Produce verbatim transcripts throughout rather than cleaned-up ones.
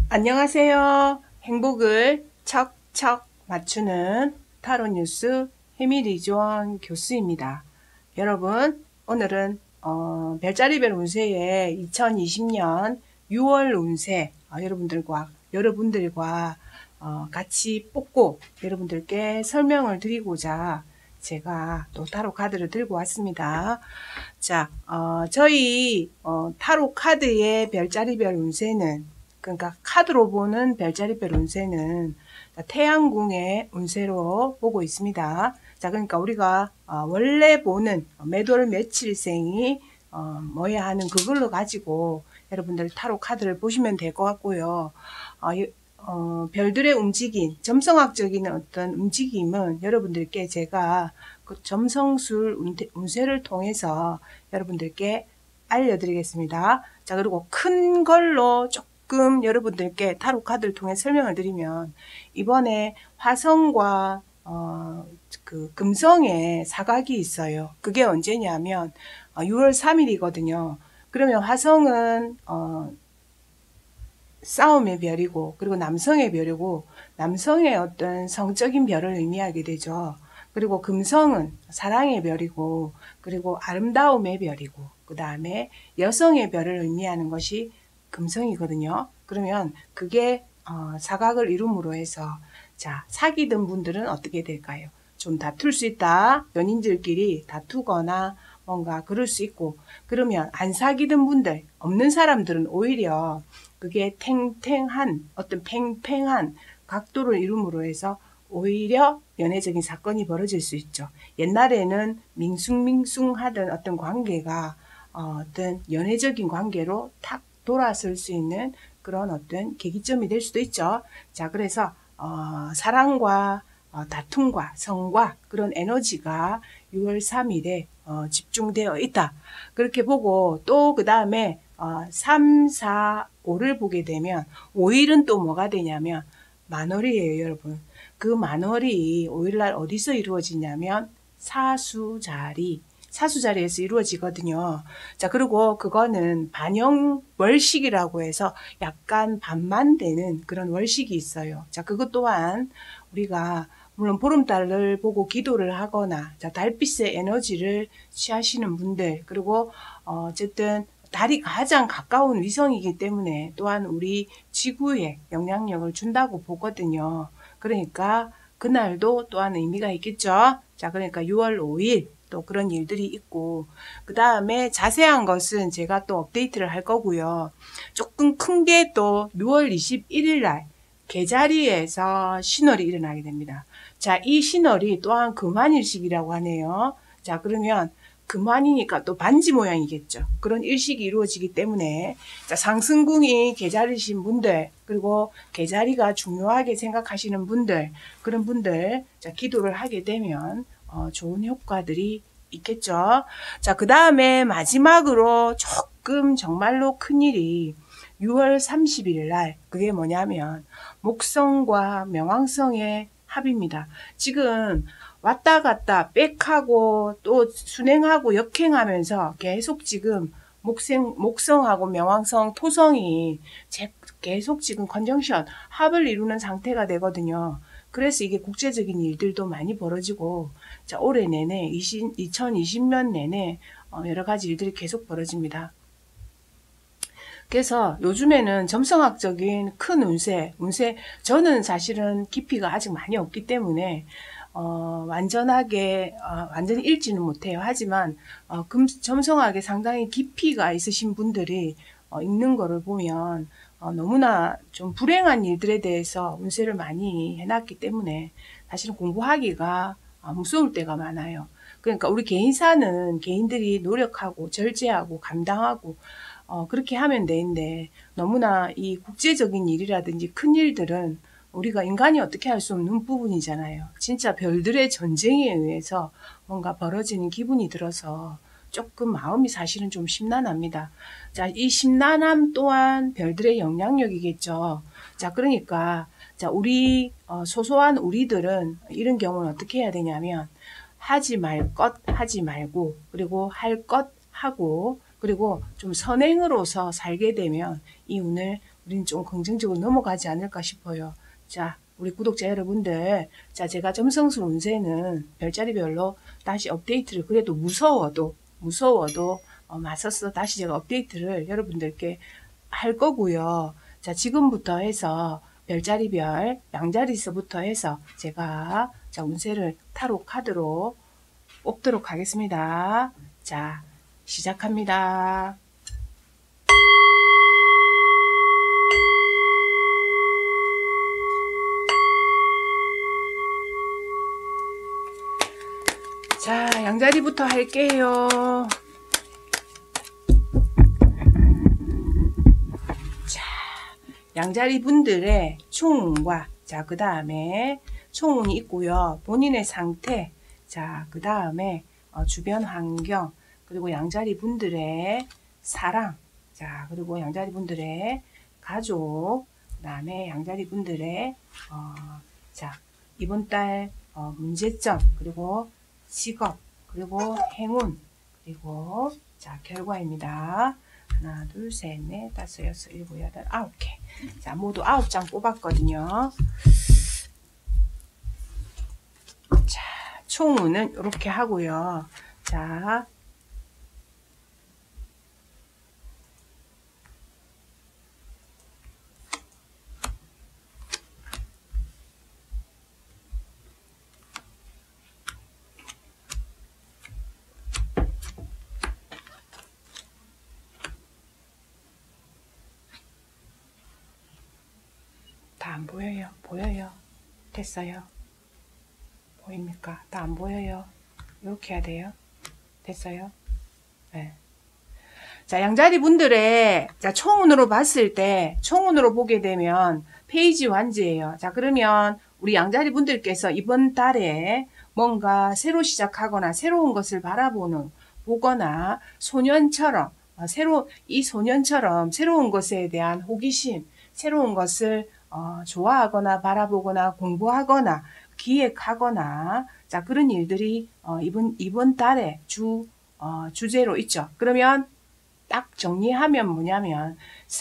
안녕하세요. 행복을 척척 맞추는 타로 뉴스 해미리주원 교수입니다. 여러분, 오늘은 어, 별자리별 운세의 이천이십 년 유월 운세 어, 여러분들과 여러분들과 어, 같이 뽑고 여러분들께 설명을 드리고자 제가 또 타로 카드를 들고 왔습니다. 자, 어, 저희 어, 타로 카드의 별자리별 운세는, 그러니까 카드로 보는 별자리별 운세는 태양궁의 운세로 보고 있습니다. 자, 그러니까 우리가 어, 원래 보는 매월 며칠생이 어, 뭐야 하는 그걸로 가지고 여러분들 타로 카드를 보시면 될 것 같고요. 어, 어, 별들의 움직임, 점성학적인 어떤 움직임은 여러분들께 제가 그 점성술 운세를 통해서 여러분들께 알려드리겠습니다. 자, 그리고 큰 걸로 조금 여러분들께 타로 카드를 통해 설명을 드리면, 이번에 화성과 어, 그 금성에 사각이 있어요. 그게 언제냐면 어, 유월 삼일이거든요. 그러면 화성은 어, 싸움의 별이고, 그리고 남성의 별이고, 남성의 어떤 성적인 별을 의미하게 되죠. 그리고 금성은 사랑의 별이고, 그리고 아름다움의 별이고, 그 다음에 여성의 별을 의미하는 것이 금성이거든요. 그러면 그게 어, 사각을 이룸으로 해서, 자, 사귀던 분들은 어떻게 될까요? 좀 다툴 수 있다. 연인들끼리 다투거나 뭔가 그럴 수 있고, 그러면 안 사귀던 분들, 없는 사람들은 오히려 그게 탱탱한 어떤 팽팽한 각도를 이룸으로 해서 오히려 연애적인 사건이 벌어질 수 있죠. 옛날에는 밍숭밍숭하던 어떤 관계가 어떤 연애적인 관계로 탁 돌아설 수 있는 그런 어떤 계기점이 될 수도 있죠. 자, 그래서 어, 사랑과 어, 다툼과 성과 그런 에너지가 유월 삼일에 어, 집중되어 있다. 그렇게 보고, 또 그 다음에 어, 삼, 사, 오를 보게 되면 오일은 또 뭐가 되냐면 만월이에요, 여러분. 그 만월이 오일날 어디서 이루어지냐면 사수자리, 사수자리에서 이루어지거든요. 자, 그리고 그거는 반영월식이라고 해서 약간 반만 되는 그런 월식이 있어요. 자, 그것 또한 우리가 물론 보름달을 보고 기도를 하거나, 자, 달빛의 에너지를 취하시는 분들, 그리고 어, 어쨌든 달이 가장 가까운 위성이기 때문에 또한 우리 지구에 영향력을 준다고 보거든요. 그러니까 그날도 또한 의미가 있겠죠. 자, 그러니까 유월 오일 또 그런 일들이 있고, 그 다음에 자세한 것은 제가 또 업데이트를 할 거고요. 조금 큰 게 또 유월 이십일일 날 개자리에서 신월이 일어나게 됩니다. 자, 이 신월이 또한 금환일식이라고 하네요. 자, 그러면 금환이니까 또 반지 모양이겠죠. 그런 일식이 이루어지기 때문에, 자, 상승궁이 개자리신 분들, 그리고 개자리가 중요하게 생각하시는 분들, 그런 분들, 자, 기도를 하게 되면 어, 좋은 효과들이 있겠죠. 자, 그 다음에 마지막으로 조금 정말로 큰일이 유월 삼십일 날, 그게 뭐냐면 목성과 명왕성의 합입니다. 지금 왔다 갔다 백하고 또 순행하고 역행하면서 계속 지금 목생, 목성하고 명왕성, 토성이 계속 지금 컨정션, 합을 이루는 상태가 되거든요. 그래서 이게 국제적인 일들도 많이 벌어지고, 자, 올해 내내, 이천이십 년 내내 여러 가지 일들이 계속 벌어집니다. 그래서 요즘에는 점성학적인 큰 운세, 운세, 저는 사실은 깊이가 아직 많이 없기 때문에 어, 완전하게 어, 완전히 읽지는 못해요. 하지만 어, 금, 점성학에 상당히 깊이가 있으신 분들이 어, 읽는 거를 보면 어, 너무나 좀 불행한 일들에 대해서 운세를 많이 해놨기 때문에 사실은 공부하기가 어, 무서울 때가 많아요. 그러니까 우리 개인사는 개인들이 노력하고 절제하고 감당하고 어, 그렇게 하면 되는데, 너무나 이 국제적인 일이라든지 큰 일들은 우리가 인간이 어떻게 할 수 없는 부분이잖아요. 진짜 별들의 전쟁에 의해서 뭔가 벌어지는 기분이 들어서 조금 마음이 사실은 좀 심란합니다. 자, 이 심란함 또한 별들의 영향력이겠죠. 자, 그러니까 자, 우리 어, 소소한 우리들은 이런 경우는 어떻게 해야 되냐면, 하지 말 것 하지 말고, 그리고 할 것 하고, 그리고 좀 선행으로서 살게 되면 이 운을 우리는 좀 긍정적으로 넘어가지 않을까 싶어요. 자, 우리 구독자 여러분들, 자, 제가 점성술 운세는 별자리별로 다시 업데이트를, 그래도 무서워도, 무서워도, 어, 맞서서 다시 제가 업데이트를 여러분들께 할 거고요. 자, 지금부터 해서 별자리별, 양자리서부터 해서 제가 자, 운세를 타로 카드로 뽑도록 하겠습니다. 자, 시작합니다. 자, 양자리부터 할게요. 자, 양자리 분들의 총운과, 자, 그 다음에 총운이 있고요. 본인의 상태, 자, 그 다음에 어, 주변 환경, 그리고 양자리 분들의 사랑, 자, 그리고 양자리 분들의 가족, 그 다음에 양자리 분들의 어, 자, 이번 달 어, 문제점, 그리고 직업, 그리고 행운, 그리고 자, 결과입니다. 하나, 둘, 셋, 넷, 다섯, 여섯, 일곱, 여덟, 아홉 개. 자, 모두 아홉 장 뽑았거든요. 자, 총운은 이렇게 하고요. 자, 다 안 보여요. 보여요. 됐어요. 보입니까? 다 안 보여요. 이렇게 해야 돼요. 됐어요? 네. 자, 양자리 분들의 자, 총운으로 봤을 때, 총운으로 보게 되면 페이지 완지예요. 자, 그러면 우리 양자리 분들께서 이번 달에 뭔가 새로 시작하거나 새로운 것을 바라보는, 보거나 소년처럼, 어, 새로, 이 소년처럼 새로운 것에 대한 호기심, 새로운 것을 어, 좋아하거나 바라보거나 공부하거나 기획하거나, 자, 그런 일들이 어, 이번, 이번 달에 주, 어, 주제로 있죠. 그러면 딱 정리하면 뭐냐면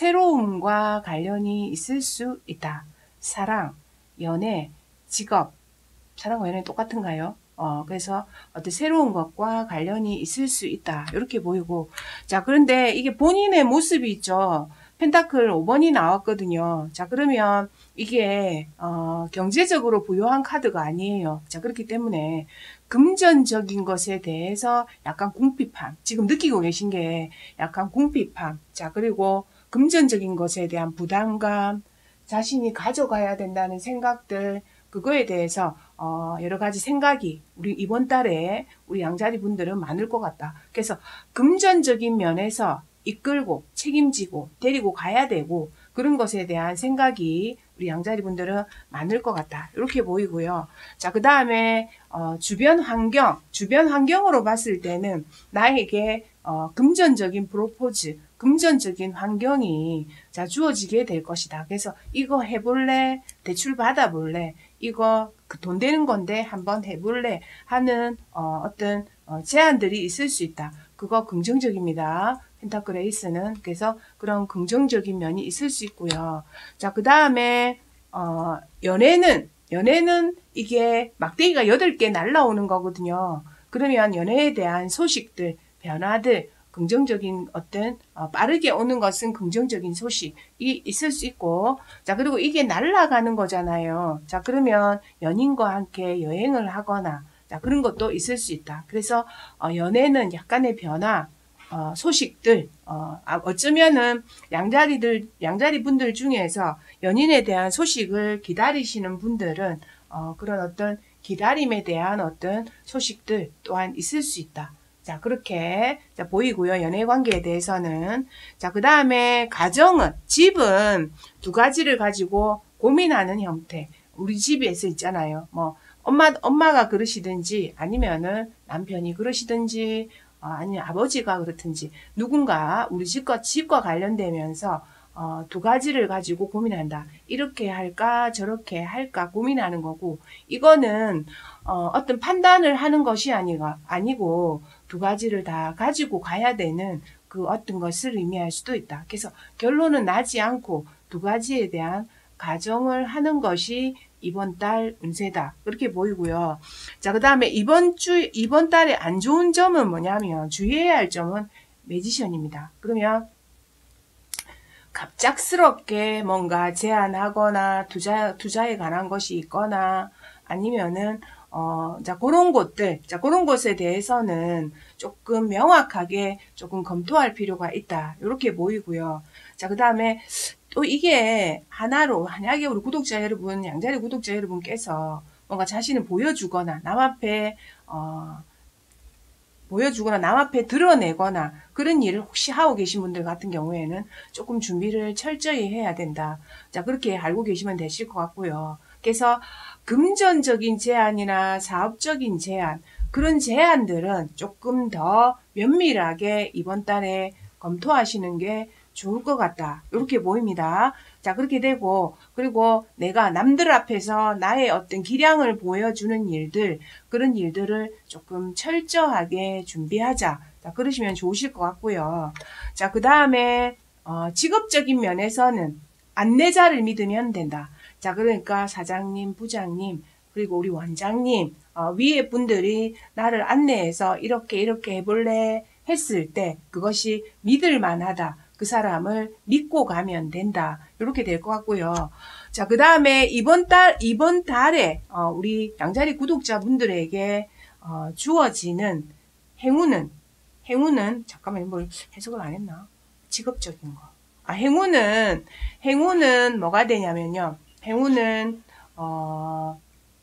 새로움과 관련이 있을 수 있다. 사랑, 연애, 직업, 사랑과 연애 똑같은가요? 어, 그래서 어떤 새로운 것과 관련이 있을 수 있다. 이렇게 보이고, 자, 그런데 이게 본인의 모습이 있죠. 펜타클 오 번이 나왔거든요. 자, 그러면 이게 어, 경제적으로 부유한 카드가 아니에요. 자, 그렇기 때문에 금전적인 것에 대해서 약간 궁핍함, 지금 느끼고 계신 게 약간 궁핍함, 자, 그리고 금전적인 것에 대한 부담감, 자신이 가져가야 된다는 생각들, 그거에 대해서 어, 여러 가지 생각이 우리 이번 달에 우리 양자리 분들은 많을 것 같다. 그래서 금전적인 면에서 이끌고 책임지고 데리고 가야 되고 그런 것에 대한 생각이 우리 양자리 분들은 많을 것 같다. 이렇게 보이고요. 자, 그 다음에 어, 주변 환경, 주변 환경으로 봤을 때는 나에게 어, 금전적인 프로포즈, 금전적인 환경이 자, 주어지게 될 것이다. 그래서 이거 해볼래? 대출 받아볼래? 이거 그 돈 되는 건데 한번 해볼래? 하는 어, 어떤 어, 제안들이 있을 수 있다. 그거 긍정적입니다. 펜타클 에이스는. 그래서 그런 긍정적인 면이 있을 수 있고요. 자, 그 다음에 어, 연애는 연애는 이게 막대기가 여덟 개 날라오는 거거든요. 그러면 연애에 대한 소식들, 변화들, 긍정적인 어떤 어, 빠르게 오는 것은 긍정적인 소식이 있을 수 있고, 자, 그리고 이게 날아가는 거잖아요. 자, 그러면 연인과 함께 여행을 하거나, 자, 그런 것도 있을 수 있다. 그래서 어, 연애는 약간의 변화, 어, 소식들, 어, 어쩌면은 양자리들, 양자리 분들 중에서 연인에 대한 소식을 기다리시는 분들은 어, 그런 어떤 기다림에 대한 어떤 소식들 또한 있을 수 있다. 자, 그렇게 자, 보이고요. 연애 관계에 대해서는. 자, 그 다음에 가정은, 집은 두 가지를 가지고 고민하는 형태. 우리 집에서 있잖아요. 뭐, 엄마, 엄마가 그러시든지, 아니면은 남편이 그러시든지, 어, 아니면 아버지가 그렇든지, 누군가 우리 집과, 집과 관련되면서, 어, 두 가지를 가지고 고민한다. 이렇게 할까, 저렇게 할까 고민하는 거고, 이거는, 어, 어떤 판단을 하는 것이 아니가, 아니고, 두 가지를 다 가지고 가야 되는 그 어떤 것을 의미할 수도 있다. 그래서 결론은 나지 않고 두 가지에 대한 가정을 하는 것이 이번 달 운세다. 그렇게 보이고요. 자, 그 다음에 이번 주, 이번 달에 안 좋은 점은 뭐냐면, 주의해야 할 점은 매지션입니다. 그러면 갑작스럽게 뭔가 제안하거나 투자, 투자에 관한 것이 있거나 아니면은 어, 자, 그런 곳들, 자, 그런 곳에 대해서는 조금 명확하게 조금 검토할 필요가 있다. 이렇게 보이고요. 자, 그 다음에 또 이게 하나로, 만약에 우리 구독자 여러분, 양자리 구독자 여러분께서 뭔가 자신을 보여주거나, 남 앞에, 어, 보여주거나, 남 앞에 드러내거나, 그런 일을 혹시 하고 계신 분들 같은 경우에는 조금 준비를 철저히 해야 된다. 자, 그렇게 알고 계시면 되실 것 같고요. 그래서 금전적인 제안이나 사업적인 제안, 그런 제안들은 조금 더 면밀하게 이번 달에 검토하시는 게 좋을 것 같다. 이렇게 보입니다. 자, 그렇게 되고, 그리고 내가 남들 앞에서 나의 어떤 기량을 보여주는 일들, 그런 일들을 조금 철저하게 준비하자. 자, 그러시면 좋으실 것 같고요. 자, 그 다음에, 어, 직업적인 면에서는 안내자를 믿으면 된다. 자, 그러니까 사장님, 부장님, 그리고 우리 원장님, 어, 위에 분들이 나를 안내해서 이렇게 이렇게 해볼래 했을 때 그것이 믿을 만하다. 그 사람을 믿고 가면 된다. 이렇게 될 것 같고요. 자, 그 다음에 이번 달, 이번 달에, 어, 우리 양자리 구독자분들에게, 어, 주어지는 행운은, 행운은, 잠깐만, 뭘 해석을 안 했나? 직업적인 거. 아, 행운은, 행운은 뭐가 되냐면요. 행운은, 어,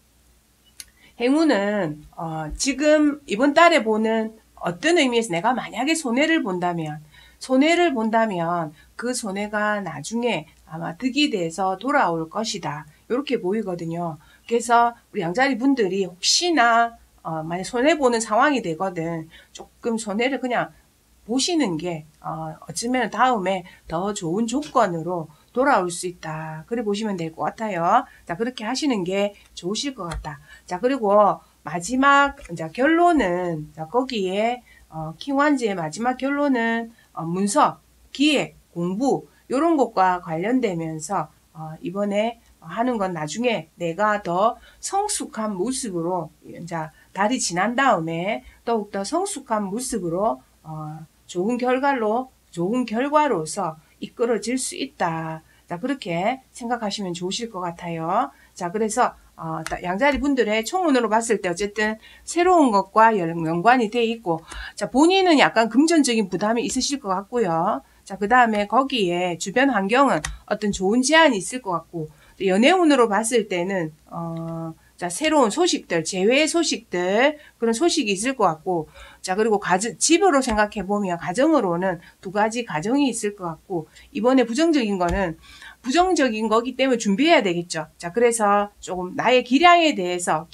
행운은, 어, 지금 이번 달에 보는 어떤 의미에서 내가 만약에 손해를 본다면, 손해를 본다면 그 손해가 나중에 아마 득이 돼서 돌아올 것이다. 이렇게 보이거든요. 그래서 우리 양자리 분들이 혹시나 어, 만약 손해보는 상황이 되거든 조금 손해를 그냥 보시는 게 어, 어쩌면 다음에 더 좋은 조건으로 돌아올 수 있다. 그래 보시면 될 것 같아요. 자, 그렇게 하시는 게 좋으실 것 같다. 자, 그리고 마지막 자, 결론은 자, 거기에 어, 킹완즈의 마지막 결론은 어, 문서, 기획, 공부 이런 것과 관련되면서 어, 이번에 하는 건 나중에 내가 더 성숙한 모습으로 이제 달이 지난 다음에 더욱더 성숙한 모습으로 어, 좋은 결과로 좋은 결과로서 이끌어질 수 있다. 자, 그렇게 생각하시면 좋으실 것 같아요. 자, 그래서 어, 양자리 분들의 총운으로 봤을 때 어쨌든 새로운 것과 연관이 돼 있고, 자, 본인은 약간 금전적인 부담이 있으실 것 같고요. 자, 그 다음에 거기에 주변 환경은 어떤 좋은 제안이 있을 것 같고, 연애운으로 봤을 때는, 어, 자, 새로운 소식들, 재회 소식들, 그런 소식이 있을 것 같고, 자, 그리고 가정, 집으로 생각해보면, 가정으로는 두 가지 가정이 있을 것 같고, 이번에 부정적인 거는, 부정적인 거기 때문에 준비해야 되겠죠. 자, 그래서 조금 나의 기량에 대해서,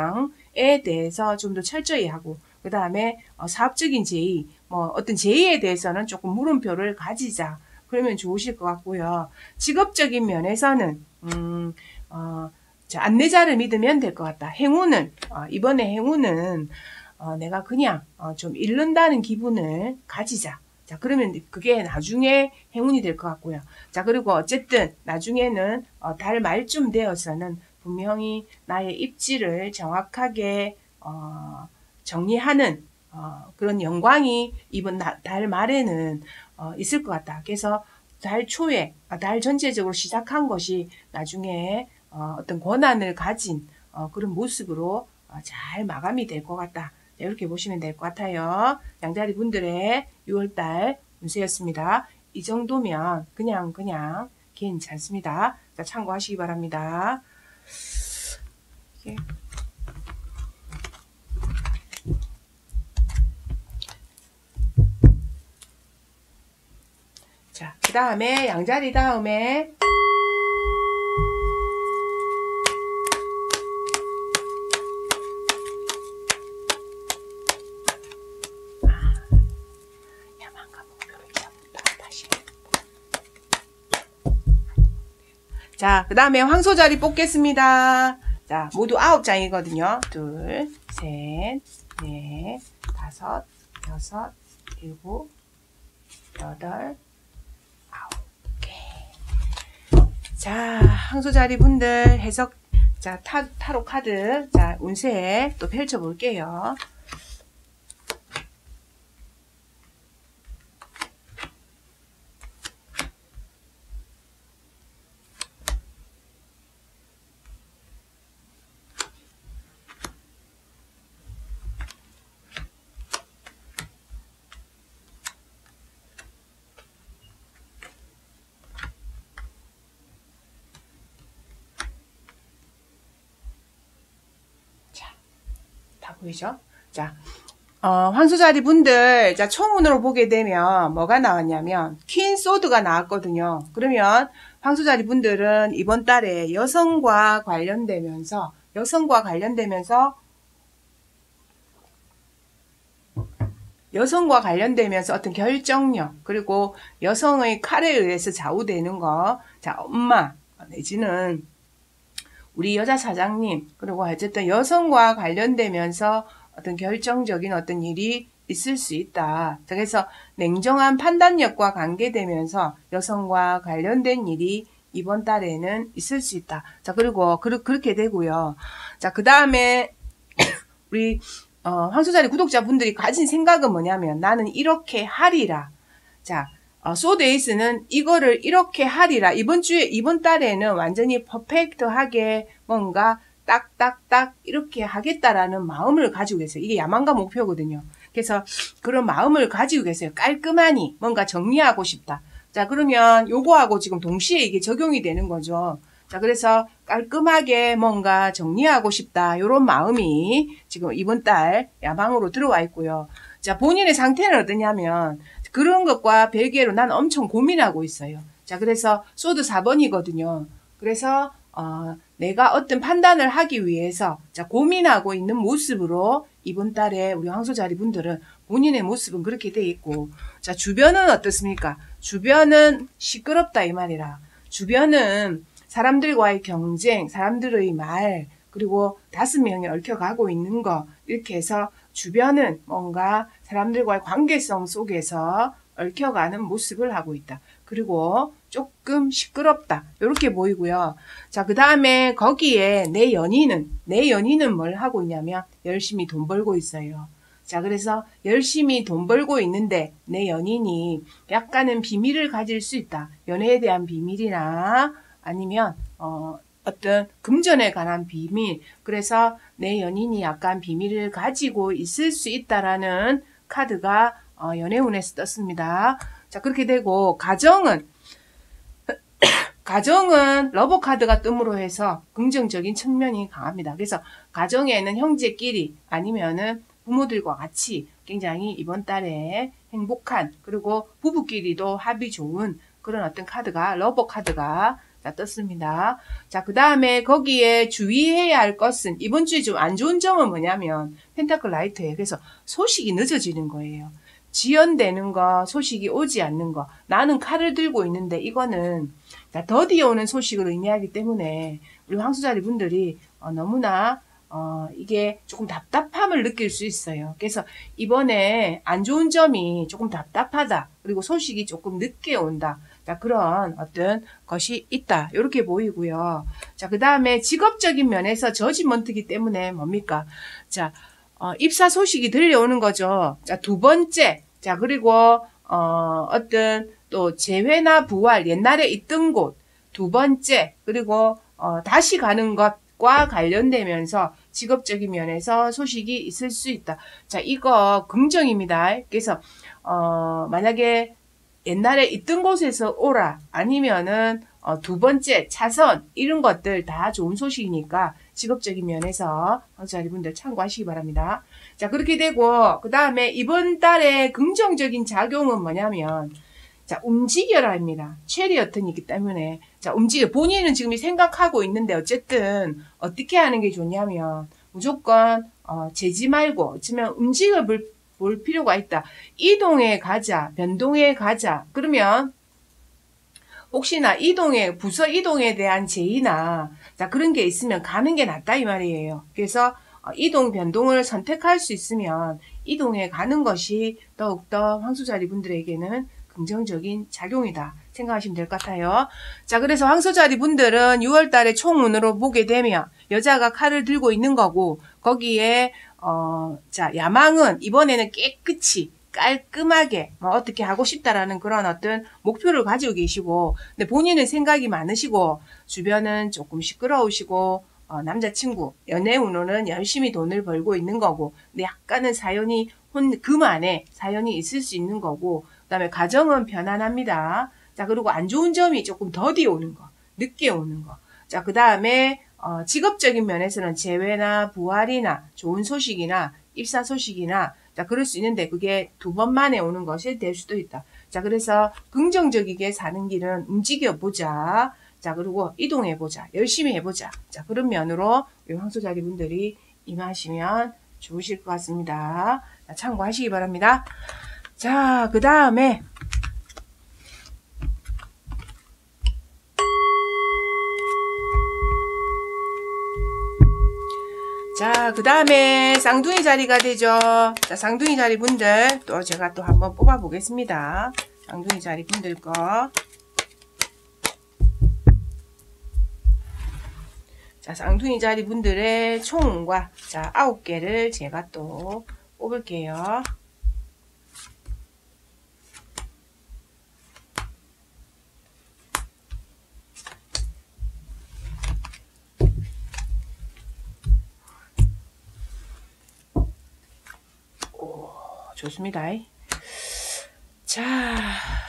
기량에 대해서 좀 더 철저히 하고, 그 다음에 어, 사업적인 제의, 뭐 어떤 제의에 대해서는 조금 물음표를 가지자. 그러면 좋으실 것 같고요. 직업적인 면에서는, 음, 어, 자, 안내자를 믿으면 될 것 같다. 행운은, 어, 이번에 행운은, 어, 내가 그냥 어, 좀 잃는다는 기분을 가지자. 자, 그러면 그게 나중에 행운이 될 것 같고요. 자, 그리고 어쨌든 나중에는 어, 달 말쯤 되어서는 분명히 나의 입지를 정확하게 어, 정리하는 어, 그런 영광이 이번 나, 달 말에는 어, 있을 것 같다. 그래서 달 초에, 아, 달 전체적으로 시작한 것이 나중에 어, 어떤 권한을 가진 어, 그런 모습으로 어, 잘 마감이 될 것 같다. 이렇게 보시면 될 것 같아요. 양자리 분들의 유월달 운세였습니다. 이 정도면 그냥 그냥 괜찮습니다. 자, 참고하시기 바랍니다. 예. 자, 그 다음에 양자리 다음에 자, 그 다음에 황소자리 뽑겠습니다. 자, 모두 아홉 장이거든요. 둘, 셋, 넷, 다섯, 여섯, 일곱, 여덟, 아홉 개. 자, 항소자리 분들 해석, 자, 타, 타로 카드, 자, 운세 또 펼쳐볼게요. 다 보이죠? 자, 어, 황소자리 분들, 자, 총운으로 보게 되면 뭐가 나왔냐면, 퀸 소드가 나왔거든요. 그러면 황소자리 분들은 이번 달에 여성과 관련되면서, 여성과 관련되면서, 여성과 관련되면서 어떤 결정력, 그리고 여성의 칼에 의해서 좌우되는 거, 자, 엄마, 내지는 우리 여자 사장님, 그리고 어쨌든 여성과 관련되면서 어떤 결정적인 어떤 일이 있을 수 있다. 그래서 냉정한 판단력과 관계되면서 여성과 관련된 일이 이번 달에는 있을 수 있다. 자, 그리고 그, 그렇게 되고요. 자, 그 다음에 우리 어, 황소자리 구독자분들이 가진 생각은 뭐냐면 나는 이렇게 하리라. 자, 어, 소드 에이스는 이거를 이렇게 하리라. 이번 주에, 이번 달에는 완전히 퍼펙트하게 뭔가 딱딱딱 이렇게 하겠다라는 마음을 가지고 계세요. 이게 야망과 목표거든요. 그래서 그런 마음을 가지고 계세요. 깔끔하니 뭔가 정리하고 싶다. 자, 그러면 요거하고 지금 동시에 이게 적용이 되는 거죠. 자, 그래서 깔끔하게 뭔가 정리하고 싶다. 요런 마음이 지금 이번 달 야망으로 들어와 있고요. 자, 본인의 상태는 어떠냐면 그런 것과 별개로 난 엄청 고민하고 있어요. 자, 그래서 소드 사 번이거든요. 그래서 어, 내가 어떤 판단을 하기 위해서 자, 고민하고 있는 모습으로 이번 달에 우리 황소자리 분들은 본인의 모습은 그렇게 돼 있고, 자, 주변은 어떻습니까? 주변은 시끄럽다 이 말이라. 주변은 사람들과의 경쟁, 사람들의 말, 그리고 다섯 명이 얽혀가고 있는 거, 이렇게 해서 주변은 뭔가 사람들과의 관계성 속에서 얽혀가는 모습을 하고 있다. 그리고 조금 시끄럽다. 이렇게 보이고요. 자, 그 다음에 거기에 내 연인은, 내 연인은 뭘 하고 있냐면 열심히 돈 벌고 있어요. 자, 그래서 열심히 돈 벌고 있는데 내 연인이 약간은 비밀을 가질 수 있다. 연애에 대한 비밀이나 아니면 어, 어떤 금전에 관한 비밀, 그래서 내 연인이 약간 비밀을 가지고 있을 수 있다라는 카드가 어, 연애운에서 떴습니다. 자, 그렇게 되고 가정은 가정은 러버 카드가 뜸으로 해서 긍정적인 측면이 강합니다. 그래서 가정에는 형제끼리 아니면은 부모들과 같이 굉장히 이번 달에 행복한, 그리고 부부끼리도 합이 좋은 그런 어떤 카드가, 러버 카드가 자, 떴습니다. 자, 그 다음에 거기에 주의해야 할 것은, 이번 주에 좀 안 좋은 점은 뭐냐면 펜타클 라이트예요. 그래서 소식이 늦어지는 거예요. 지연되는 거, 소식이 오지 않는 거. 나는 칼을 들고 있는데 이거는 자, 더디어 오는 소식을 의미하기 때문에 우리 황소자리 분들이 어, 너무나 어, 이게 조금 답답함을 느낄 수 있어요. 그래서 이번에 안 좋은 점이 조금 답답하다. 그리고 소식이 조금 늦게 온다. 자, 그런 어떤 것이 있다. 이렇게 보이고요. 자, 그 다음에 직업적인 면에서 저지먼트이기 때문에 뭡니까? 자, 어, 입사 소식이 들려오는 거죠. 자, 두 번째. 자, 그리고, 어, 어떤 또 재회나 부활, 옛날에 있던 곳. 두 번째. 그리고, 어, 다시 가는 것과 관련되면서 직업적인 면에서 소식이 있을 수 있다. 자, 이거 긍정입니다. 그래서, 어, 만약에 옛날에 있던 곳에서 오라, 아니면은 어, 두 번째 차선, 이런 것들 다 좋은 소식이니까 직업적인 면에서 황소자리 분들 참고하시기 바랍니다. 자, 그렇게 되고 그 다음에 이번 달에 긍정적인 작용은 뭐냐면 자, 움직여라입니다. 체리어튼이기 때문에 자, 움직여. 본인은 지금 생각하고 있는데 어쨌든 어떻게 하는 게 좋냐면 무조건 어, 재지 말고 어쩌면 움직여 볼 볼 필요가 있다. 이동해 가자, 변동해 가자. 그러면 혹시나 이동에, 부서 이동에 대한 제의나 자, 그런 게 있으면 가는 게 낫다 이 말이에요. 그래서 이동, 변동을 선택할 수 있으면 이동해 가는 것이 더욱더 황소자리 분들에게는 긍정적인 작용이다 생각하시면 될 것 같아요. 자, 그래서 황소자리 분들은 유월 달에 총운으로 보게 되면 여자가 칼을 들고 있는 거고, 거기에 어, 자, 야망은 이번에는 깨끗이 깔끔하게 뭐 어떻게 하고 싶다라는 그런 어떤 목표를 가지고 계시고, 근데 본인은 생각이 많으시고 주변은 조금 시끄러우시고, 어, 남자친구 연애 운으로는 열심히 돈을 벌고 있는 거고, 근데 약간은 사연이 혼 그만에 사연이 있을 수 있는 거고, 그 다음에 가정은 편안합니다. 자, 그리고 안 좋은 점이 조금 더디 오는 거, 늦게 오는 거. 자, 그 다음에 어, 직업적인 면에서는 재회나 부활이나 좋은 소식이나 입사 소식이나, 자, 그럴 수 있는데 그게 두 번 만에 오는 것이 될 수도 있다. 자, 그래서 긍정적이게 사는 길은 움직여보자. 자, 그리고 이동해보자. 열심히 해보자. 자, 그런 면으로 우리 황소자리 분들이 임하시면 좋으실 것 같습니다. 자, 참고하시기 바랍니다. 자, 그 다음에 자, 그 다음에 쌍둥이 자리가 되죠. 자, 쌍둥이 자리 분들 또 제가 또 한번 뽑아 보겠습니다. 쌍둥이 자리 분들 거. 자, 쌍둥이 자리 분들의 총운과 자, 아홉 개를 제가 또 뽑을게요. 오, 좋습니다. 자,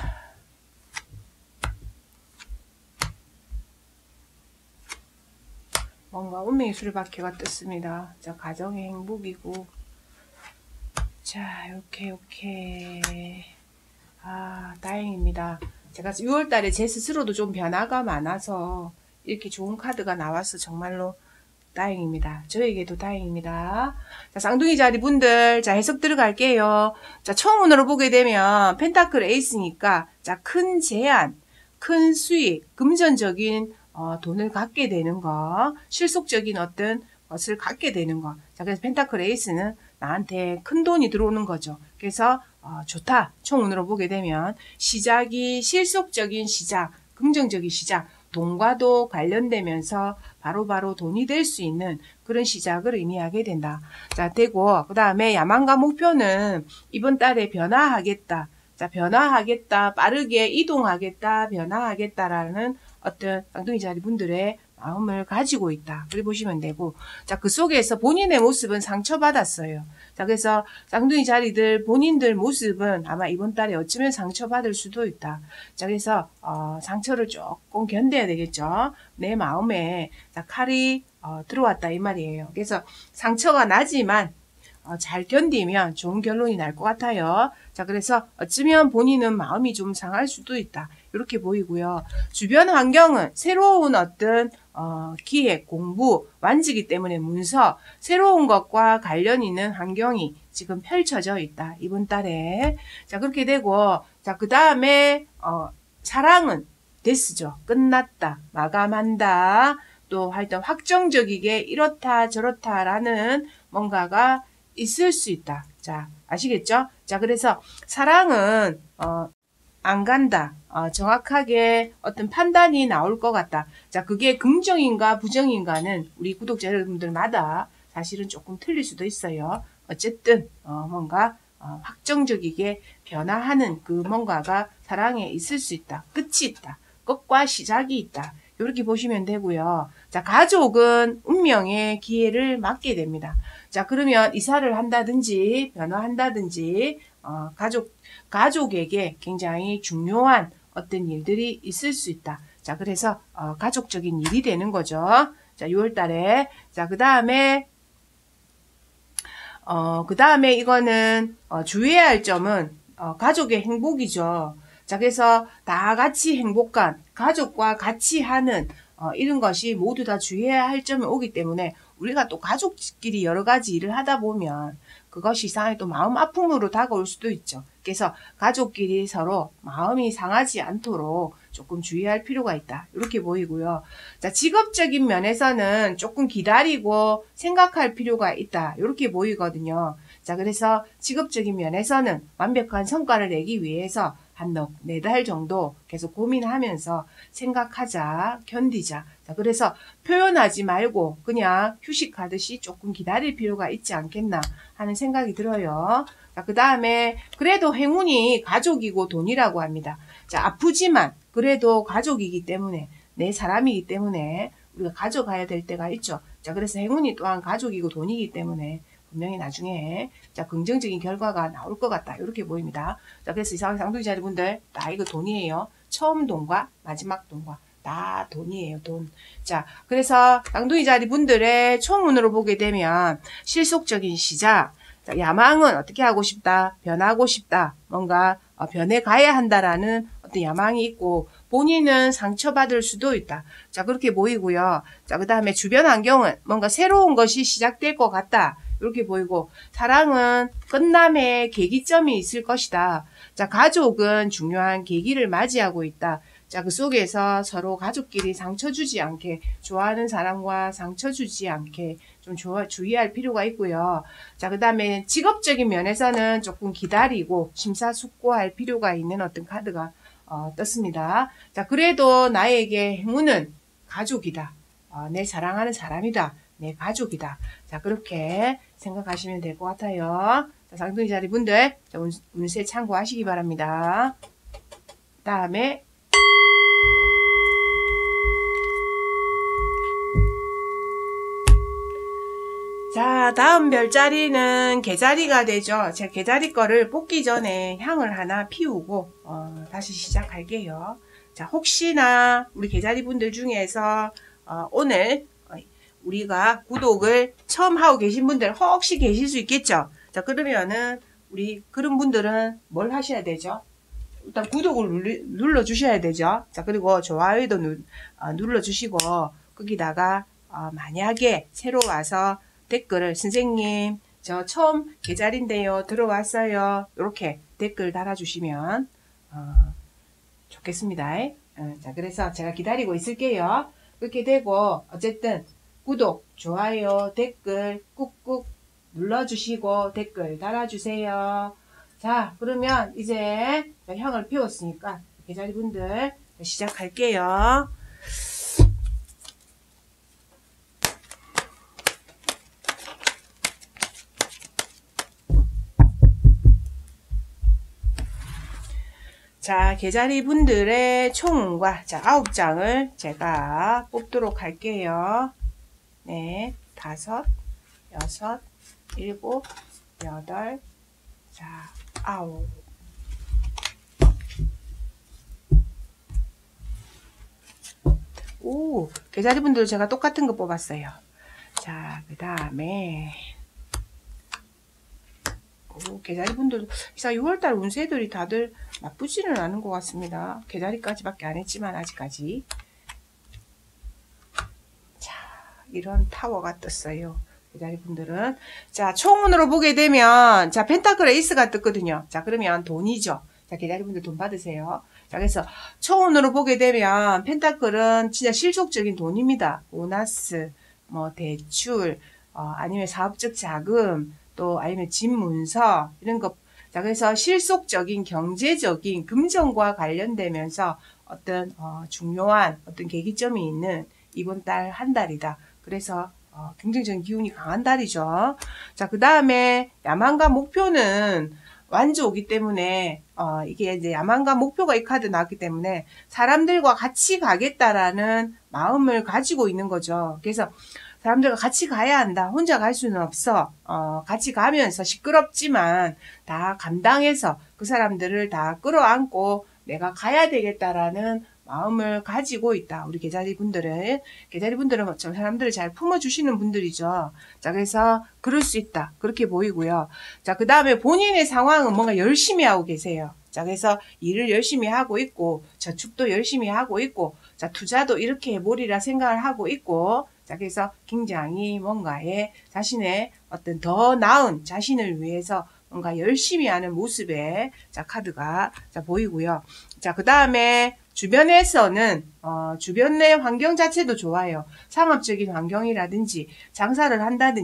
뭔가 운명의 수레바퀴가 떴습니다. 자, 가정의 행복이고, 자, 이렇게 이렇게 아, 다행입니다. 제가 유월 달에 제 스스로도 좀 변화가 많아서 이렇게 좋은 카드가 나와서 정말로 다행입니다. 저에게도 다행입니다. 자, 쌍둥이 자리 분들, 자, 해석 들어갈게요. 자, 총운으로 보게 되면 펜타클 에이스니까, 자, 큰 제한, 큰 수익, 금전적인 어, 돈을 갖게 되는 거, 실속적인 어떤 것을 갖게 되는 거. 자, 그래서 펜타클 에이스는 나한테 큰 돈이 들어오는 거죠. 그래서 어, 좋다. 총운으로 보게 되면 시작이 실속적인 시작, 긍정적인 시작, 돈과도 관련되면서 바로바로 바로 돈이 될 수 있는 그런 시작을 의미하게 된다. 자, 되고 그 다음에 야망과 목표는 이번 달에 변화하겠다. 자, 변화하겠다. 빠르게 이동하겠다. 변화하겠다라는 어떤 쌍둥이 자리 분들의 마음을 가지고 있다. 그렇게 보시면 되고, 자, 그 속에서 본인의 모습은 상처받았어요. 자, 그래서 쌍둥이 자리들 본인들 모습은 아마 이번 달에 어쩌면 상처받을 수도 있다. 자, 그래서 어, 상처를 조금 견뎌야 되겠죠. 내 마음에 자, 칼이 어, 들어왔다 이 말이에요. 그래서 상처가 나지만 어, 잘 견디면 좋은 결론이 날 것 같아요. 자, 그래서 어쩌면 본인은 마음이 좀 상할 수도 있다. 이렇게 보이고요. 주변 환경은 새로운 어떤 어, 기획, 공부, 완지기 때문에 문서, 새로운 것과 관련 있는 환경이 지금 펼쳐져 있다. 이번 달에. 자, 그렇게 되고, 자, 그 다음에, 어, 사랑은 데스죠. 끝났다. 마감한다. 또 하여튼 확정적이게 이렇다, 저렇다라는 뭔가가 있을 수 있다. 자, 아시겠죠? 자, 그래서 사랑은, 어, 안 간다. 어, 정확하게 어떤 판단이 나올 것 같다. 자, 그게 긍정인가 부정인가는 우리 구독자 여러분들마다 사실은 조금 틀릴 수도 있어요. 어쨌든 어, 뭔가 어, 확정적이게 변화하는 그 뭔가가 사랑에 있을 수 있다. 끝이 있다. 끝과 시작이 있다. 이렇게 보시면 되고요. 자, 가족은 운명의 기회를 맞게 됩니다. 자, 그러면 이사를 한다든지 변화한다든지 어, 가족 가족에게 굉장히 중요한 어떤 일들이 있을 수 있다. 자, 그래서 어, 가족적인 일이 되는 거죠. 자, 유월 달에. 자, 그 다음에 어, 그 다음에 이거는 어, 주의해야 할 점은 어, 가족의 행복이죠. 자, 그래서 다 같이 행복한 가족과 같이 하는 어, 이런 것이 모두 다 주의해야 할 점이 오기 때문에 우리가 또 가족끼리 여러 가지 일을 하다 보면 그것이 이상하게 또 마음 아픔으로 다가올 수도 있죠. 그래서 가족끼리 서로 마음이 상하지 않도록 조금 주의할 필요가 있다. 이렇게 보이고요. 자, 직업적인 면에서는 조금 기다리고 생각할 필요가 있다. 이렇게 보이거든요. 자, 그래서 직업적인 면에서는 완벽한 성과를 내기 위해서 한 네 달 정도 계속 고민하면서 생각하자, 견디자. 자, 그래서 표현하지 말고 그냥 휴식하듯이 조금 기다릴 필요가 있지 않겠나 하는 생각이 들어요. 자, 그 다음에 그래도 행운이 가족이고 돈이라고 합니다. 자, 아프지만 그래도 가족이기 때문에, 내 사람이기 때문에 우리가 가져가야 될 때가 있죠. 자, 그래서 행운이 또한 가족이고 돈이기 때문에 분명히 나중에 자 긍정적인 결과가 나올 것 같다 이렇게 보입니다. 자, 그래서 이상한 쌍둥이 자리분들 다 이거 돈이에요. 처음 돈과 마지막 돈과 다 돈이에요. 돈. 자, 그래서 쌍둥이 자리분들의 총운으로 보게 되면 실속적인 시작. 자, 야망은 어떻게 하고 싶다, 변하고 싶다, 뭔가 어, 변해 가야 한다라는 어떤 야망이 있고, 본인은 상처받을 수도 있다. 자, 그렇게 보이고요. 자, 그 다음에 주변 환경은 뭔가 새로운 것이 시작될 것 같다. 이렇게 보이고, 사랑은 끝남의 계기점이 있을 것이다. 자, 가족은 중요한 계기를 맞이하고 있다. 자, 그 속에서 서로 가족끼리 상처 주지 않게, 좋아하는 사람과 상처 주지 않게 좀 좋아, 주의할 필요가 있고요. 자, 그 다음에 직업적인 면에서는 조금 기다리고 심사숙고할 필요가 있는 어떤 카드가 어, 떴습니다. 자, 그래도 나에게 행운은 가족이다. 어, 내 사랑하는 사람이다. 내 가족이다. 자, 그렇게 생각하시면 될 것 같아요. 자, 쌍둥이 자리 분들 자, 운, 운세 참고하시기 바랍니다. 다음에 자, 다음 별자리는 개자리가 되죠. 제가 개자리 거를 뽑기 전에 향을 하나 피우고 어, 다시 시작할게요. 자, 혹시나 우리 개자리 분들 중에서 어, 오늘 우리가 구독을 처음 하고 계신 분들 혹시 계실 수 있겠죠. 자, 그러면은 우리 그런 분들은 뭘 하셔야 되죠? 일단 구독을 눌리, 눌러 주셔야 되죠. 자, 그리고 좋아요도 누, 어, 눌러 주시고 거기다가 어, 만약에 새로 와서 댓글을 선생님 저 처음 개자리인데요 들어왔어요 이렇게 댓글 달아주시면 어, 좋겠습니다. 어, 자, 그래서 제가 기다리고 있을게요. 그렇게 되고 어쨌든 구독, 좋아요, 댓글 꾹꾹 눌러주시고 댓글 달아주세요. 자, 그러면 이제 향을 피웠으니까 개자리 분들 시작할게요. 자, 개자리 분들의 총운과 자, 아홉 장을 제가 뽑도록 할게요. 네, 다섯, 여섯, 일곱, 여덟, 자, 아홉. 오, 개자리 분들 제가 똑같은 거 뽑았어요. 자, 그 다음에 오, 개자리 분들도 진짜 유월달 운세들이 다들 나쁘지는 않은 것 같습니다. 개자리까지밖에 안 했지만 아직까지. 자, 이런 타워가 떴어요. 개자리 분들은 자, 총운으로 보게 되면 자, 펜타클 에이스가 떴거든요. 자, 그러면 돈이죠. 자, 개자리 분들 돈 받으세요. 자, 그래서 총운으로 보게 되면 펜타클은 진짜 실속적인 돈입니다. 보너스, 뭐 대출, 어, 아니면 사업적 자금, 또 아니면 집 문서 이런 거. 자, 그래서 실속적인 경제적인 금전과 관련되면서 어떤 어, 중요한 어떤 계기점이 있는 이번 달 한 달이다. 그래서 어, 긍정적인 기운이 강한 달이죠. 자, 그 다음에 야망과 목표는 완주 오기 때문에 어, 이게 이제 야망과 목표가 이 카드 나왔기 때문에 사람들과 같이 가겠다라는 마음을 가지고 있는 거죠. 그래서 사람들과 같이 가야 한다. 혼자 갈 수는 없어. 어, 같이 가면서 시끄럽지만 다 감당해서 그 사람들을 다 끌어안고 내가 가야 되겠다라는 마음을 가지고 있다. 우리 개자리 분들은. 개자리 분들은 좀 사람들을 잘 품어주시는 분들이죠. 자, 그래서 그럴 수 있다. 그렇게 보이고요. 자, 그 다음에 본인의 상황은 뭔가 열심히 하고 계세요. 자, 그래서 일을 열심히 하고 있고, 저축도 열심히 하고 있고, 자, 투자도 이렇게 해보리라 생각을 하고 있고, 자, 그래서 굉장히 뭔가에 자신의 어떤 더 나은 자신을 위해서 뭔가 열심히 하는 모습의 자, 카드가 자, 보이고요. 자, 그 다음에 주변에서는 어, 주변의 환경 자체도 좋아요. 상업적인 환경이라든지 장사를 한다든지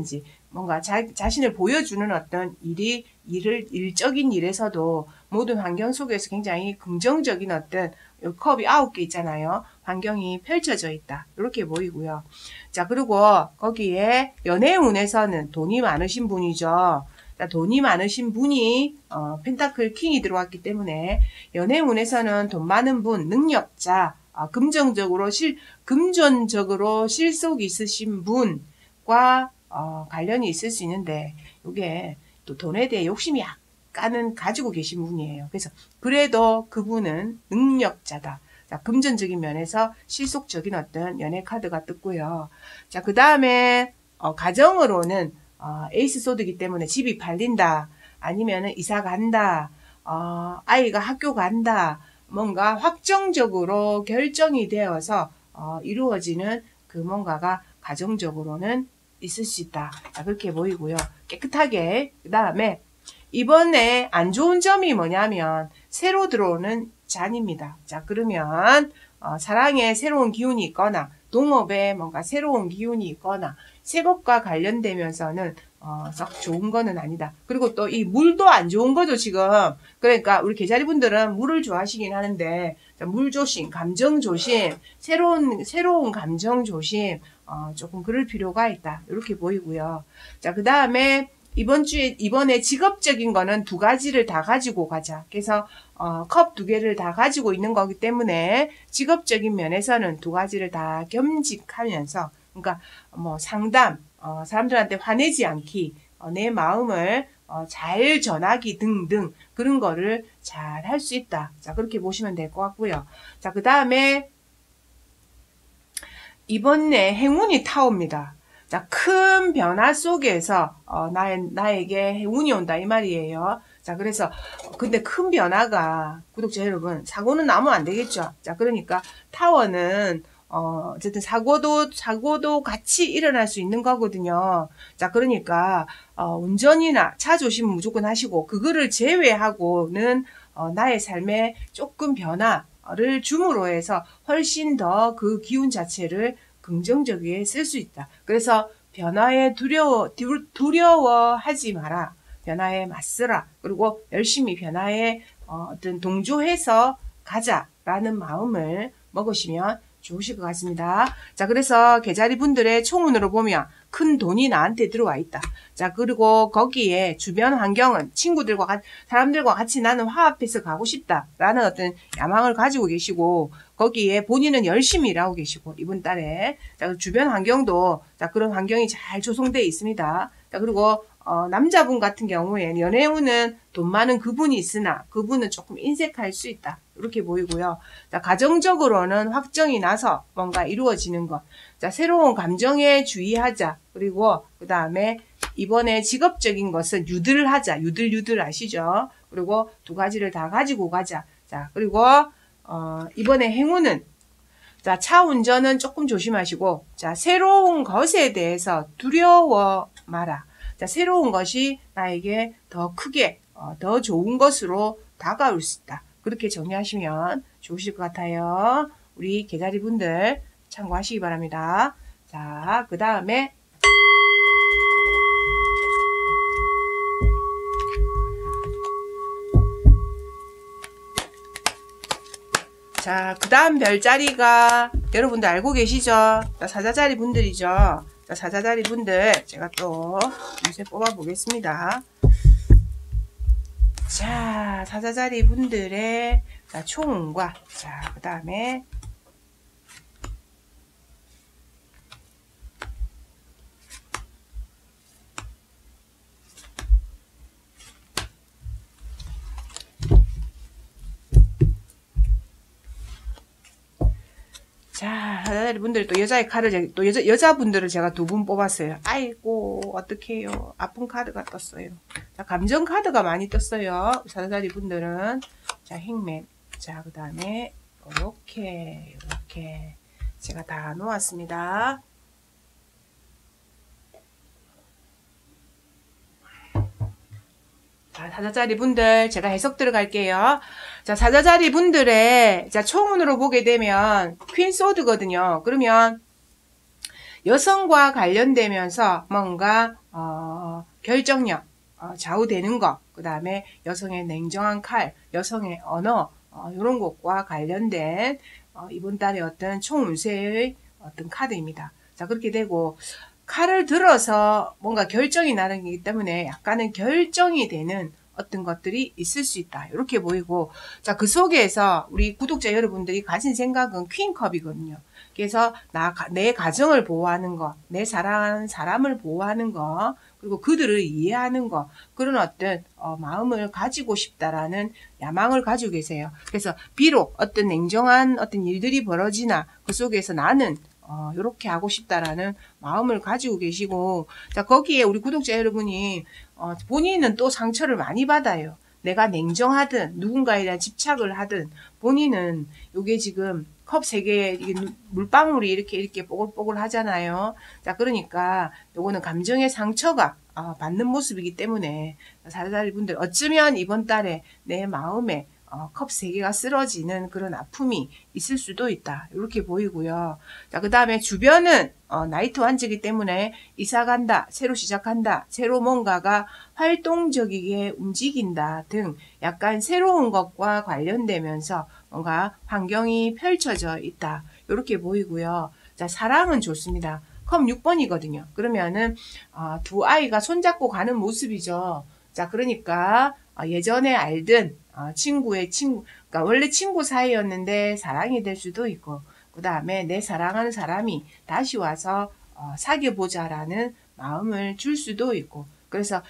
뭔가 자, 자신을 보여주는 어떤 일이, 일을, 일적인 일에서도 모든 환경 속에서 굉장히 긍정적인 어떤 컵이 아홉 개 있잖아요. 환경이 펼쳐져 있다. 이렇게 보이고요. 자, 그리고 거기에 연애운에서는 돈이 많으신 분이죠. 자, 돈이 많으신 분이 어, 펜타클 킹이 들어왔기 때문에 연애운에서는 돈 많은 분, 능력자, 어, 금전적으로 실, 금전적으로 실속 있으신 분과 어, 관련이 있을 수 있는데 이게 또 돈에 대해 욕심이 약간은 가지고 계신 분이에요. 그래서 그래도 그분은 능력자다. 자, 금전적인 면에서 실속적인 어떤 연애 카드가 떴고요. 자, 그 다음에 어, 가정으로는 어, 에이스 소드이기 때문에 집이 팔린다. 아니면은 이사 간다. 어, 아이가 학교 간다. 뭔가 확정적으로 결정이 되어서 어, 이루어지는 그 뭔가가 가정적으로는 있을 수 있다. 자, 그렇게 보이고요. 깨끗하게. 그 다음에 이번에 안 좋은 점이 뭐냐면 새로 들어오는 잔입니다. 자, 그러면 어, 사랑에 새로운 기운이 있거나 동업에 뭔가 새로운 기운이 있거나 새 것과 관련되면서는 어, 썩 좋은 거는 아니다. 그리고 또 이 물도 안 좋은 거죠, 지금. 그러니까 우리 계자리분들은 물을 좋아하시긴 하는데 자, 물 조심, 감정 조심, 새로운 새로운 감정 조심, 어, 조금 그럴 필요가 있다. 이렇게 보이고요. 자, 그 다음에 이번 주에, 이번에 직업적인 거는 두 가지를 다 가지고 가자. 그래서, 어, 컵 두 개를 다 가지고 있는 거기 때문에 직업적인 면에서는 두 가지를 다 겸직하면서, 그러니까, 뭐, 상담, 어, 사람들한테 화내지 않기, 어, 내 마음을, 어, 잘 전하기 등등, 그런 거를 잘 할 수 있다. 자, 그렇게 보시면 될 것 같고요. 자, 그 다음에, 이번에 행운이 타옵니다. 자, 큰 변화 속에서 어, 나의, 나에게 행운이 온다 이 말이에요. 자, 그래서 근데 큰 변화가 구독자 여러분 사고는 나면 안 되겠죠. 자, 그러니까 타워는 어, 어쨌든 사고도 사고도 같이 일어날 수 있는 거거든요. 자, 그러니까 어, 운전이나 차 조심 무조건 하시고 그거를 제외하고는 어, 나의 삶에 조금 변화를 줌으로 해서 훨씬 더 그 기운 자체를 긍정적이게 쓸 수 있다. 그래서 변화에 두려워, 두려워하지 마라. 변화에 맞서라. 그리고 열심히 변화에 어, 어떤 동조해서 가자라는 마음을 먹으시면 좋으실 것 같습니다. 자, 그래서 계자리 분들의 총운으로 보면 큰 돈이 나한테 들어와 있다. 자, 그리고 거기에 주변 환경은 친구들과, 사람들과 같이 나는 화합해서 가고 싶다라는 어떤 야망을 가지고 계시고, 거기에 본인은 열심히 일하고 계시고, 이번 달에. 자, 주변 환경도, 자, 그런 환경이 잘 조성되어 있습니다. 자, 그리고, 어, 남자분 같은 경우에 연애운은 돈 많은 그분이 있으나 그분은 조금 인색할 수 있다. 이렇게 보이고요. 자, 가정적으로는 확정이 나서 뭔가 이루어지는 것. 자, 새로운 감정에 주의하자. 그리고 그 다음에 이번에 직업적인 것은 유들하자. 유들유들 아시죠? 그리고 두 가지를 다 가지고 가자. 자, 그리고 어, 이번에 행운은 자, 차 운전은 조금 조심하시고 자, 새로운 것에 대해서 두려워 마라. 자, 새로운 것이 나에게 더 크게 어, 더 좋은 것으로 다가올 수 있다. 그렇게 정리하시면 좋으실 것 같아요. 우리 계자리 분들 참고하시기 바랍니다. 자, 그 다음에 자, 그 다음 별자리가 여러분들 알고 계시죠? 사자자리 분들이죠. 자, 사자자리 분들 제가 또 요새 뽑아 보겠습니다. 자, 사자자리 분들의 자, 총운과 자, 그 다음에 자, 사자자리 분들 또 여자의 카드를 또 여자 여자분들을 제가 두 분 뽑았어요. 아이고 어떡해요. 아픈 카드가 떴어요. 자, 감정 카드가 많이 떴어요. 사자자리 분들은 자, 행맨. 자, 그 다음에 이렇게 이렇게 제가 다 놓았습니다. 자, 사자자리 분들 제가 해석 들어갈게요. 자, 사자자리 분들의 자, 총운으로 보게 되면 퀸 소드거든요. 그러면 여성과 관련되면서 뭔가 어, 결정력, 어, 좌우되는 것, 그 다음에 여성의 냉정한 칼, 여성의 언어, 어, 이런 것과 관련된 어, 이번 달의 어떤 총운세의 어떤 카드입니다. 자, 그렇게 되고 칼을 들어서 뭔가 결정이 나는 거기 때문에 약간은 결정이 되는 어떤 것들이 있을 수 있다. 이렇게 보이고, 자, 그 속에서 우리 구독자 여러분들이 가진 생각은 퀸컵이거든요. 그래서 나, 내 가정을 보호하는 거, 내 사랑하는 사람을 보호하는 거, 그리고 그들을 이해하는 거, 그런 어떤 어, 마음을 가지고 싶다라는 야망을 가지고 계세요. 그래서 비록 어떤 냉정한 어떤 일들이 벌어지나 그 속에서 나는 어, 요렇게 하고 싶다라는 마음을 가지고 계시고, 자, 거기에 우리 구독자 여러분이, 어, 본인은 또 상처를 많이 받아요. 내가 냉정하든, 누군가에 대한 집착을 하든, 본인은 요게 지금 컵 세 개에 물방울이 이렇게 이렇게 뽀글뽀글 하잖아요. 자, 그러니까 요거는 감정의 상처가 어, 받는 모습이기 때문에, 사다리 분들, 어쩌면 이번 달에 내 마음에 어, 컵 세 개가 쓰러지는 그런 아픔이 있을 수도 있다. 이렇게 보이고요. 자, 그 다음에 주변은 어, 나이트 완즈이기 때문에 이사 간다, 새로 시작한다, 새로 뭔가가 활동적이게 움직인다 등 약간 새로운 것과 관련되면서 뭔가 환경이 펼쳐져 있다. 이렇게 보이고요. 자, 사랑은 좋습니다. 컵 육 번이거든요. 그러면은 어, 두 아이가 손잡고 가는 모습이죠. 자, 그러니까 어, 예전에 알던 어, 친구의 친구, 그러니까 원래 친구 사이였는데 사랑이 될 수도 있고, 그 다음에 내 사랑하는 사람이 다시 와서 어, 사귀어보자라는 마음을 줄 수도 있고, 그래서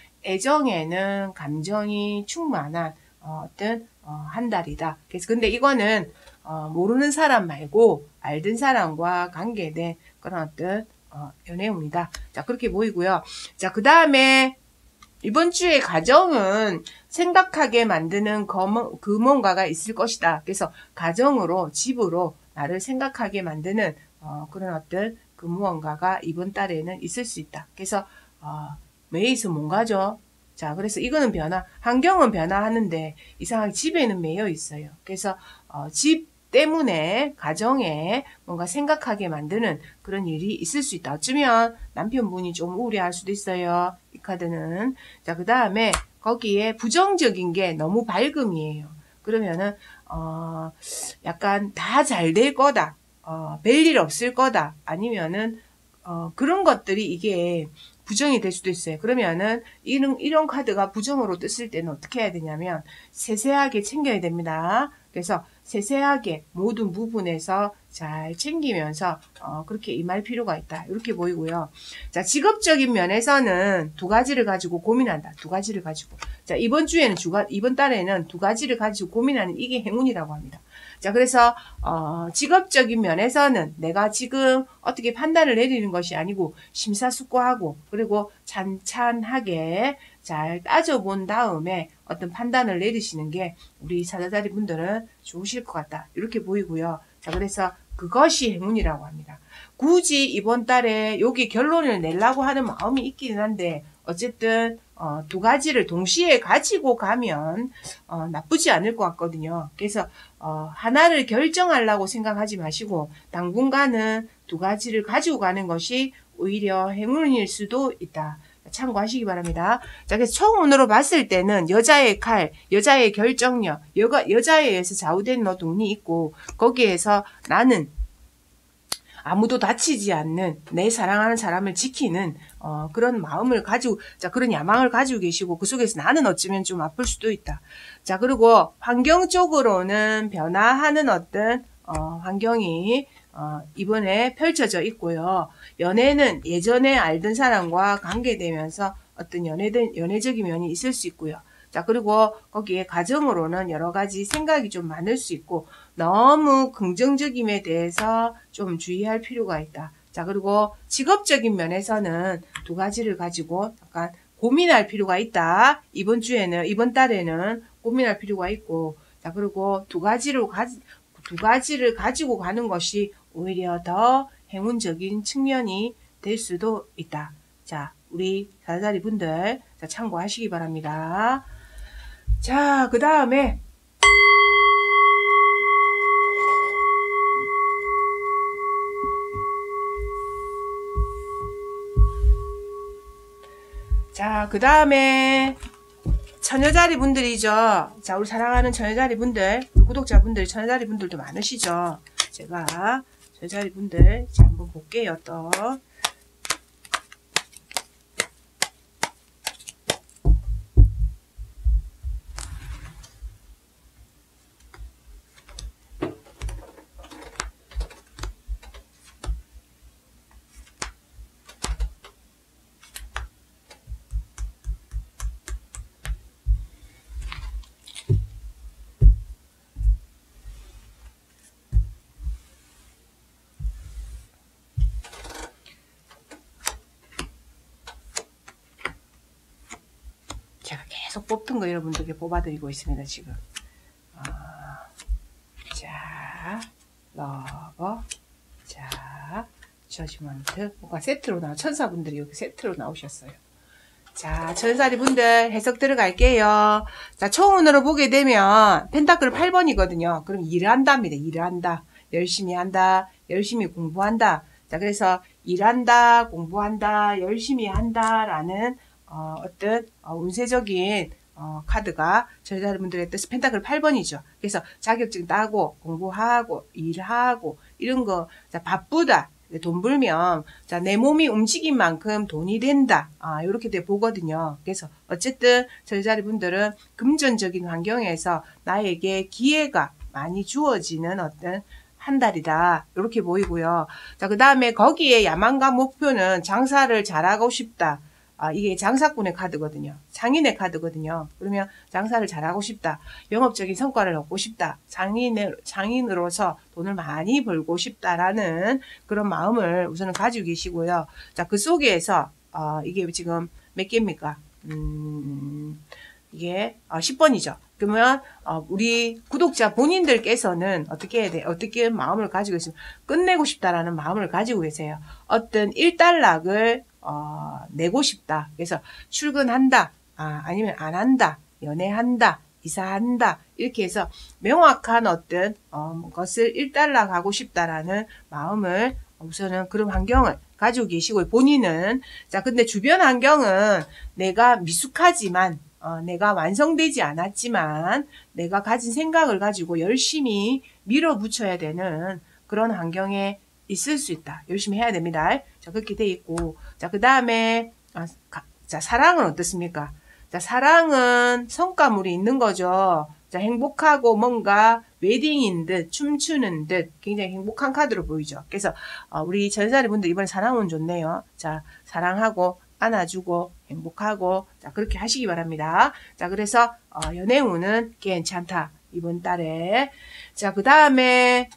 애정에는 감정이 충만한 어, 어떤 어, 한 달이다. 그래서 근데 이거는 어, 모르는 사람 말고 알던 사람과 관계된 그런 어떤 어, 연애운이다. 자, 그렇게 보이고요. 자, 그 다음에 이번 주의 가정은 생각하게 만드는 그 뭔가가 있을 것이다. 그래서 가정으로, 집으로 나를 생각하게 만드는 어, 그런 어떤 그 무언가가 이번 달에는 있을 수 있다. 그래서 어, 매이서 뭔가죠? 자, 그래서 이거는 변화, 환경은 변화하는데 이상하게 집에는 매여 있어요. 그래서 어, 집 때문에 가정에 뭔가 생각하게 만드는 그런 일이 있을 수 있다. 어쩌면 남편분이 좀 우려할 수도 있어요. 이 카드는. 자, 그 다음에 거기에 부정적인 게 너무 밝음이에요. 그러면은 어, 약간 다 잘 될 거다. 어, 별일 없을 거다. 아니면은 어, 그런 것들이 이게 부정이 될 수도 있어요. 그러면은 이런, 이런 카드가 부정으로 떴을 때는 어떻게 해야 되냐면 세세하게 챙겨야 됩니다. 그래서 세세하게 모든 부분에서 잘 챙기면서 어, 그렇게 임할 필요가 있다. 이렇게 보이고요. 자, 직업적인 면에서는 두 가지를 가지고 고민한다. 두 가지를 가지고. 자, 이번 주에는 주가, 이번 달에는 두 가지를 가지고 고민하는 이게 행운이라고 합니다. 자, 그래서 어, 직업적인 면에서는 내가 지금 어떻게 판단을 내리는 것이 아니고 심사숙고하고 그리고 찬찬하게 잘 따져본 다음에 어떤 판단을 내리시는 게 우리 사자자리 분들은 좋으실 것 같다. 이렇게 보이고요. 자, 그래서 그것이 행운이라고 합니다. 굳이 이번 달에 여기 결론을 내려고 하는 마음이 있기는 한데 어쨌든 어, 두 가지를 동시에 가지고 가면 어, 나쁘지 않을 것 같거든요. 그래서 어, 하나를 결정하려고 생각하지 마시고 당분간은 두 가지를 가지고 가는 것이 오히려 행운일 수도 있다. 참고하시기 바랍니다. 자, 그래서 총운으로 봤을 때는 여자의 칼, 여자의 결정력, 여가, 여자에 의해서 좌우되는 어떤 운이 있고 거기에서 나는 아무도 다치지 않는 내 사랑하는 사람을 지키는 어, 그런 마음을 가지고 자 그런 야망을 가지고 계시고 그 속에서 나는 어쩌면 좀 아플 수도 있다. 자, 그리고 환경적으로는 변화하는 어떤 어, 환경이 어, 이번에 펼쳐져 있고요. 연애는 예전에 알던 사람과 관계되면서 어떤 연애된 연애적인 면이 있을 수 있고요. 자, 그리고 거기에 가정으로는 여러 가지 생각이 좀 많을 수 있고 너무 긍정적임에 대해서 좀 주의할 필요가 있다. 자, 그리고 직업적인 면에서는 두 가지를 가지고 약간 고민할 필요가 있다. 이번 주에는, 이번 달에는 고민할 필요가 있고, 자, 그리고 두 가지를 가지, 두 가지를 가지고 가는 것이 오히려 더 행운적인 측면이 될 수도 있다. 자, 우리 사자리 분들 자, 참고하시기 바랍니다. 자, 그 다음에 자, 그 다음에 처녀자리 분들이죠. 자, 우리 사랑하는 처녀자리 분들, 우리 구독자분들, 처녀자리 분들도 많으시죠. 제가 처녀자리 분들 자, 한번 볼게요. 또 제가 계속 뽑던 거 여러분들께 뽑아드리고 있습니다. 지금 어, 자 러버, 자 저지먼트, 뭔가 세트로 나와 천사분들이 여기 세트로 나오셨어요. 자, 천사리 분들 해석 들어갈게요. 자, 초운으로 보게 되면 펜타클 팔 번이거든요. 그럼 일을 한답니다. 일을 한다. 열심히 한다. 열심히 공부한다. 자, 그래서 일한다, 공부한다, 열심히 한다라는 어, 어떤 어, 운세적인 어, 카드가 저자분들의 뜻 펜타클 팔 번이죠. 그래서 자격증 따고 공부하고 일하고 이런 거 자, 바쁘다. 돈 벌면 자, 내 몸이 움직인 만큼 돈이 된다. 아, 이렇게 돼 보거든요. 그래서 어쨌든 저자리 분들은 금전적인 환경에서 나에게 기회가 많이 주어지는 어떤 한 달이다. 이렇게 보이고요. 자, 그 다음에 거기에 야망과 목표는 장사를 잘하고 싶다. 아, 이게 장사꾼의 카드거든요. 장인의 카드거든요. 그러면 장사를 잘하고 싶다. 영업적인 성과를 얻고 싶다. 장인의, 장인으로서 돈을 많이 벌고 싶다라는 그런 마음을 우선은 가지고 계시고요. 자, 그 속에서, 어, 이게 지금 몇 개입니까? 음, 이게 어, 십 번이죠. 그러면 어, 우리 구독자 본인들께서는 어떻게 해야 돼? 어떻게 마음을 가지고 계시면 끝내고 싶다라는 마음을 가지고 계세요. 어떤 일단락을 어, 내고 싶다. 그래서 출근한다. 아, 아니면 안 한다. 연애한다. 이사한다. 이렇게 해서 명확한 어떤 어, 것을 일단락하고 싶다라는 마음을 우선은 그런 환경을 가지고 계시고 본인은 자 근데 주변 환경은 내가 미숙하지만 어, 내가 완성되지 않았지만 내가 가진 생각을 가지고 열심히 밀어붙여야 되는 그런 환경에 있을 수 있다. 열심히 해야 됩니다. 자, 그렇게 돼 있고. 자, 그 다음에, 아, 자, 사랑은 어떻습니까? 자, 사랑은 성과물이 있는 거죠. 자, 행복하고 뭔가 웨딩인 듯, 춤추는 듯, 굉장히 행복한 카드로 보이죠. 그래서, 어, 우리 전사리 분들 이번에 사랑운 좋네요. 자, 사랑하고, 안아주고, 행복하고, 자, 그렇게 하시기 바랍니다. 자, 그래서, 어, 연애운은 괜찮다. 이번 달에. 자, 그 다음에,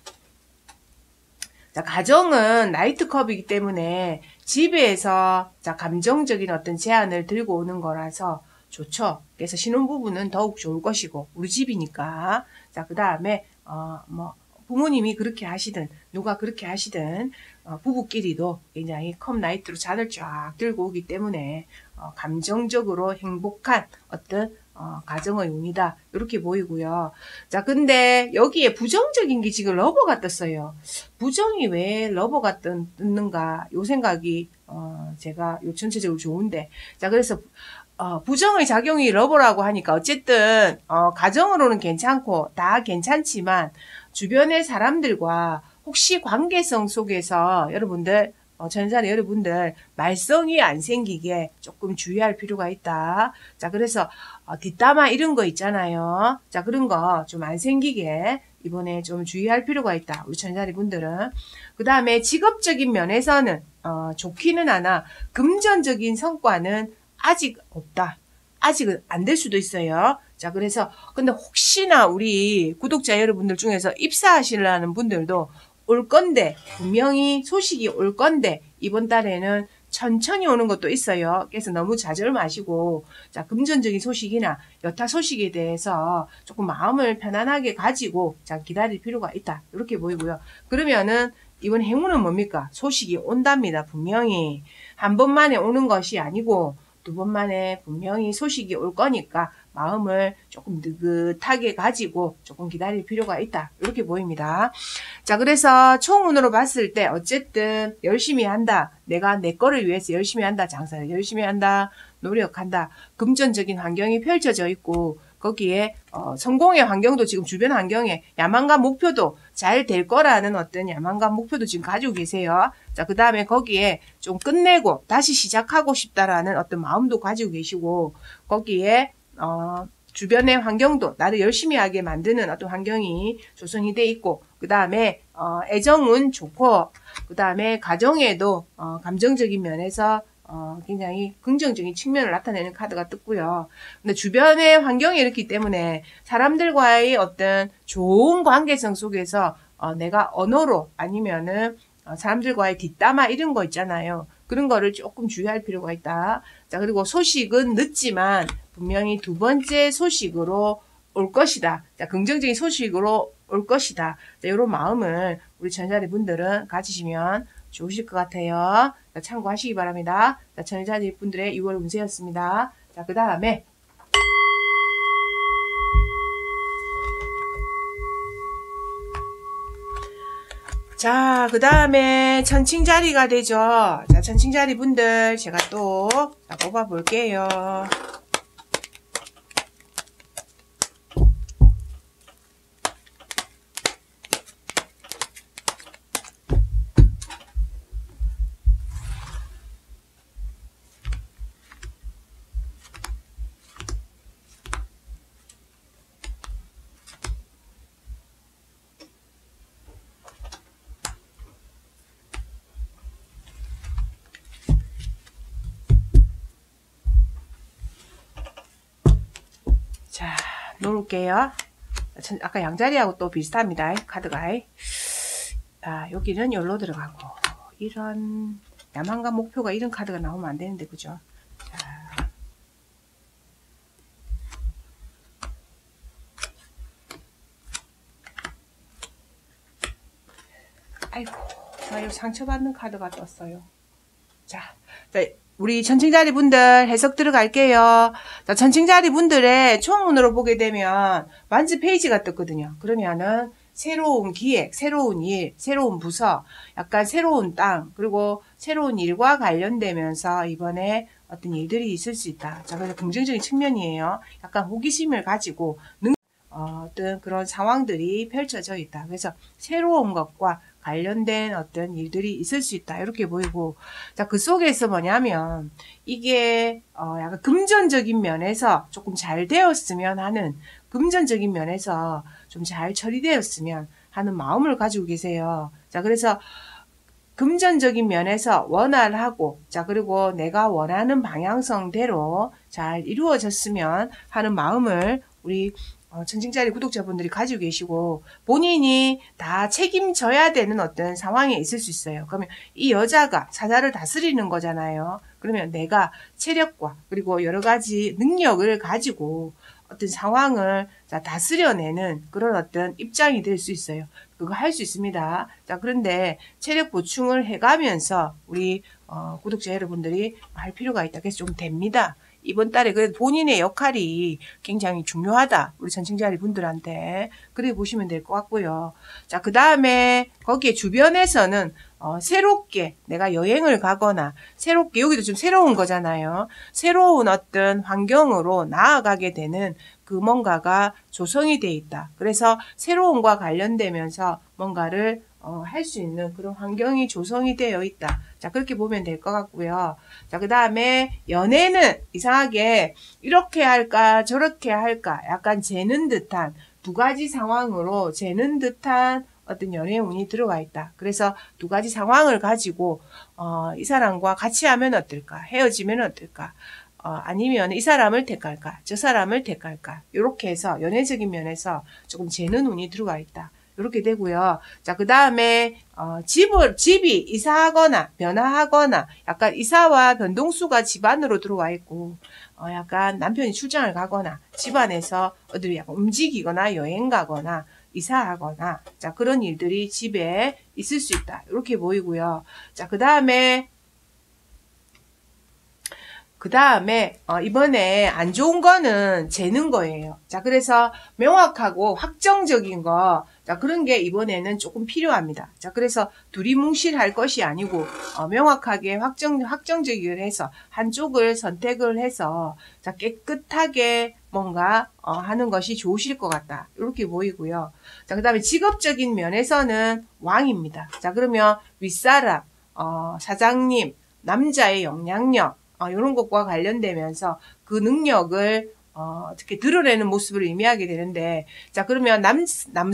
자, 가정은 나이트컵이기 때문에 집에서 자, 감정적인 어떤 제안을 들고 오는 거라서 좋죠. 그래서 신혼부부는 더욱 좋을 것이고, 우리 집이니까. 자, 그 다음에, 어, 뭐, 부모님이 그렇게 하시든, 누가 그렇게 하시든, 어, 부부끼리도 굉장히 컵 나이트로 잔을 쫙 들고 오기 때문에, 어, 감정적으로 행복한 어떤 어, 가정의 운이다. 이렇게 보이고요. 자, 근데 여기에 부정적인 게 지금 러버가 떴어요. 부정이 왜 러버가 떴는가? 요 생각이 어, 제가 요 전체적으로 좋은데. 자, 그래서 어, 부정의 작용이 러버라고 하니까 어쨌든 어, 가정으로는 괜찮고 다 괜찮지만 주변의 사람들과 혹시 관계성 속에서 여러분들 어, 전사는 여러분들 말썽이 안 생기게 조금 주의할 필요가 있다. 자, 그래서 어, 뒷담화 이런 거 있잖아요. 자, 그런 거 좀 안 생기게 이번에 좀 주의할 필요가 있다. 우리 전사리 분들은. 그 다음에 직업적인 면에서는 어, 좋기는 하나 금전적인 성과는 아직 없다. 아직은 안 될 수도 있어요. 자, 그래서 근데 혹시나 우리 구독자 여러분들 중에서 입사하시려는 분들도 올 건데 분명히 소식이 올 건데 이번 달에는 천천히 오는 것도 있어요. 그래서 너무 좌절 마시고 자 금전적인 소식이나 여타 소식에 대해서 조금 마음을 편안하게 가지고 자 기다릴 필요가 있다. 이렇게 보이고요. 그러면은 이번 행운은 뭡니까? 소식이 온답니다. 분명히 한 번만에 오는 것이 아니고 두 번만에 분명히 소식이 올 거니까 마음을 조금 느긋하게 가지고 조금 기다릴 필요가 있다. 이렇게 보입니다. 자, 그래서 총운으로 봤을 때 어쨌든 열심히 한다. 내가 내 거를 위해서 열심히 한다. 장사를 열심히 한다. 노력한다. 금전적인 환경이 펼쳐져 있고 거기에 어, 성공의 환경도 지금 주변 환경에 야망과 목표도 잘 될 거라는 어떤 야망과 목표도 지금 가지고 계세요. 자, 그 다음에 거기에 좀 끝내고 다시 시작하고 싶다라는 어떤 마음도 가지고 계시고 거기에 어, 주변의 환경도 나를 열심히 하게 만드는 어떤 환경이 조성이 돼 있고 그 다음에 어, 애정은 좋고 그 다음에 가정에도 어, 감정적인 면에서 어, 굉장히 긍정적인 측면을 나타내는 카드가 떴고요. 근데 주변의 환경이 이렇기 때문에 사람들과의 어떤 좋은 관계성 속에서 어, 내가 언어로 아니면은 어, 사람들과의 뒷담화 이런 거 있잖아요. 그런 거를 조금 주의할 필요가 있다. 자, 그리고 소식은 늦지만 분명히 두 번째 소식으로 올 것이다. 자, 긍정적인 소식으로 올 것이다. 자, 이런 마음을 우리 천자리 분들은 가지시면 좋으실 것 같아요. 자, 참고하시기 바랍니다. 자, 천자리 분들의 이월 운세였습니다. 자, 그 다음에 자, 그 다음에 천칭자리가 되죠. 자, 천칭자리 분들 제가 또 자, 뽑아볼게요. 자, 놓을게요. 아까 양자리하고 또 비슷합니다. 카드가. 아, 여기는 열로 들어가고 이런 야망과 목표가 이런 카드가 나오면 안 되는데 그죠? 자. 아이고, 나 여기 상처받는 카드가 떴어요. 자, 자 우리 천칭자리 분들 해석 들어갈게요. 자, 천칭자리 분들의 총운으로 보게 되면 완즈 페이지가 떴거든요. 그러면은 새로운 기획, 새로운 일, 새로운 부서, 약간 새로운 땅, 그리고 새로운 일과 관련되면서 이번에 어떤 일들이 있을 수 있다. 자, 그래서 긍정적인 측면이에요. 약간 호기심을 가지고 능, 어, 어떤 그런 상황들이 펼쳐져 있다. 그래서 새로운 것과 관련된 어떤 일들이 있을 수 있다. 이렇게 보이고, 자, 그 속에서 뭐냐면, 이게, 어, 약간 금전적인 면에서 조금 잘 되었으면 하는, 금전적인 면에서 좀 잘 처리되었으면 하는 마음을 가지고 계세요. 자, 그래서, 금전적인 면에서 원활하고, 자, 그리고 내가 원하는 방향성대로 잘 이루어졌으면 하는 마음을 우리 어, 천칭자리 구독자분들이 가지고 계시고 본인이 다 책임져야 되는 어떤 상황에 있을 수 있어요. 그러면 이 여자가 사자를 다스리는 거잖아요. 그러면 내가 체력과 그리고 여러 가지 능력을 가지고 어떤 상황을 자, 다스려내는 그런 어떤 입장이 될 수 있어요. 그거 할 수 있습니다. 자, 그런데 체력 보충을 해가면서 우리 어, 구독자 여러분들이 할 필요가 있다. 그래서 좀 됩니다. 이번 달에 그래도 본인의 역할이 굉장히 중요하다. 우리 천칭자리 분들한테. 그래 보시면 될 것 같고요. 자, 그 다음에 거기에 주변에서는 어, 새롭게 내가 여행을 가거나 새롭게 여기도 좀 새로운 거잖아요. 새로운 어떤 환경으로 나아가게 되는 그 뭔가가 조성이 돼 있다. 그래서 새로움과 관련되면서 뭔가를 어, 할 수 있는 그런 환경이 조성이 되어 있다. 자, 그렇게 보면 될 것 같고요. 자, 그 다음에 연애는 이상하게 이렇게 할까 저렇게 할까 약간 재는 듯한 두 가지 상황으로 재는 듯한 어떤 연애 운이 들어가 있다. 그래서 두 가지 상황을 가지고 어, 이 사람과 같이 하면 어떨까? 헤어지면 어떨까? 어, 아니면 이 사람을 택할까? 저 사람을 택할까? 이렇게 해서 연애적인 면에서 조금 재는 운이 들어가 있다. 이렇게 되고요. 자, 그 다음에 어, 집을 집이 이사하거나 변화하거나 약간 이사와 변동수가 집안으로 들어와 있고 어, 약간 남편이 출장을 가거나 집안에서 어디 약간 움직이거나 여행 가거나 이사하거나 자 그런 일들이 집에 있을 수 있다. 이렇게 보이고요. 자, 그 다음에 그 다음에 어, 이번에 안 좋은 거는 재는 거예요. 자, 그래서 명확하고 확정적인 거, 자, 그런 게 이번에는 조금 필요합니다. 자, 그래서 두리뭉실할 것이 아니고 어, 명확하게 확정 확정적이게 해서 한쪽을 선택을 해서 자, 깨끗하게 뭔가 어, 하는 것이 좋으실 것 같다. 이렇게 보이고요. 자, 그 다음에 직업적인 면에서는 왕입니다. 자, 그러면 윗사람, 어, 사장님, 남자의 영향력, 어, 이런 것과 관련되면서 그 능력을 어, 어떻게 드러내는 모습을 의미하게 되는데, 자, 그러면 남,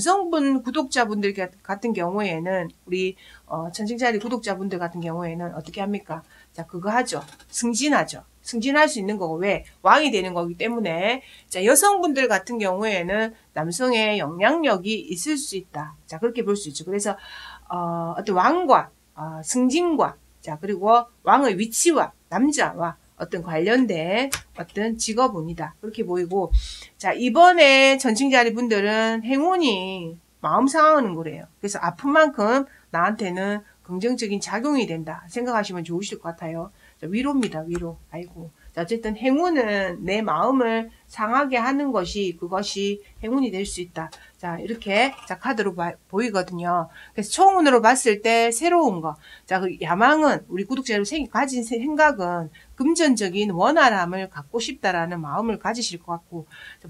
남성분 구독자분들 같은 경우에는, 우리, 어, 천칭자리 구독자분들 같은 경우에는 어떻게 합니까? 자, 그거 하죠. 승진하죠. 승진할 수 있는 거고, 왜? 왕이 되는 거기 때문에, 자, 여성분들 같은 경우에는 남성의 영향력이 있을 수 있다. 자, 그렇게 볼 수 있죠. 그래서, 어, 어떤 왕과, 어, 승진과, 자, 그리고 왕의 위치와 남자와 어떤 관련된 어떤 직업운이다. 그렇게 보이고, 자, 이번에 전칭자리 분들은 행운이 마음 상하는 거래요. 그래서 아픈 만큼 나한테는 긍정적인 작용이 된다 생각하시면 좋으실 것 같아요. 자, 위로입니다. 위로. 아이고. 자, 어쨌든 행운은 내 마음을 상하게 하는 것이, 그것이 행운이 될 수 있다. 자, 이렇게 자 카드로 바, 보이거든요. 그래서 총운으로 봤을 때 새로운 거. 자, 그 야망은, 우리 구독자 여러분 생, 가진 생각은 금전적인 원활함을 갖고 싶다라는 마음을 가지실 것 같고,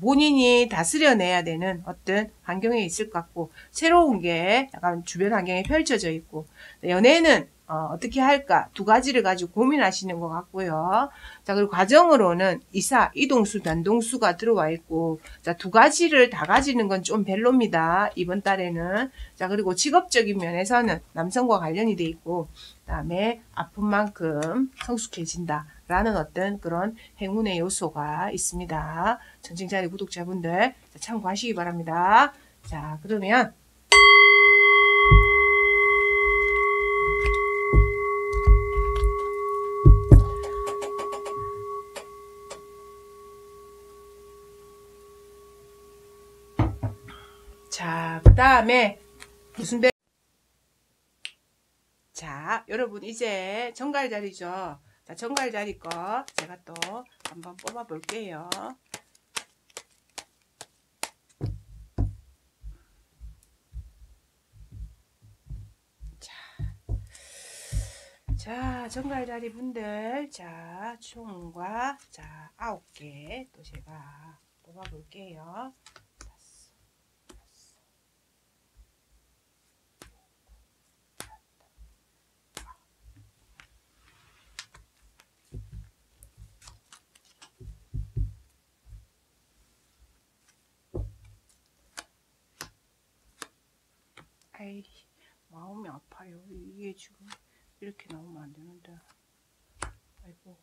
본인이 다스려내야 되는 어떤 환경에 있을 것 같고, 새로운 게 약간 주변 환경에 펼쳐져 있고, 연애는 어, 어떻게 할까? 두 가지를 가지고 고민하시는 것 같고요. 자, 그리고 과정으로는 이사, 이동수, 단동수가 들어와 있고, 자, 두 가지를 다 가지는 건 좀 별로입니다. 이번 달에는. 자, 그리고 직업적인 면에서는 남성과 관련이 돼 있고, 그 다음에 아픈 만큼 성숙해진다. 라는 어떤 그런 행운의 요소가 있습니다. 전칭자리 구독자분들 참고하시기 바랍니다. 자, 그러면 자, 그 다음에 무슨 배 자, 여러분 이제 정갈 자리죠. 자, 정갈 자리 거 제가 또 한번 뽑아 볼게요. 자, 자, 정갈 자리 분들, 자, 총과 자, 아홉 개 또 제가 뽑아 볼게요. 아이, 마음이 아파요. 이게 지금 이렇게 나오면 안 되는데. 아이고.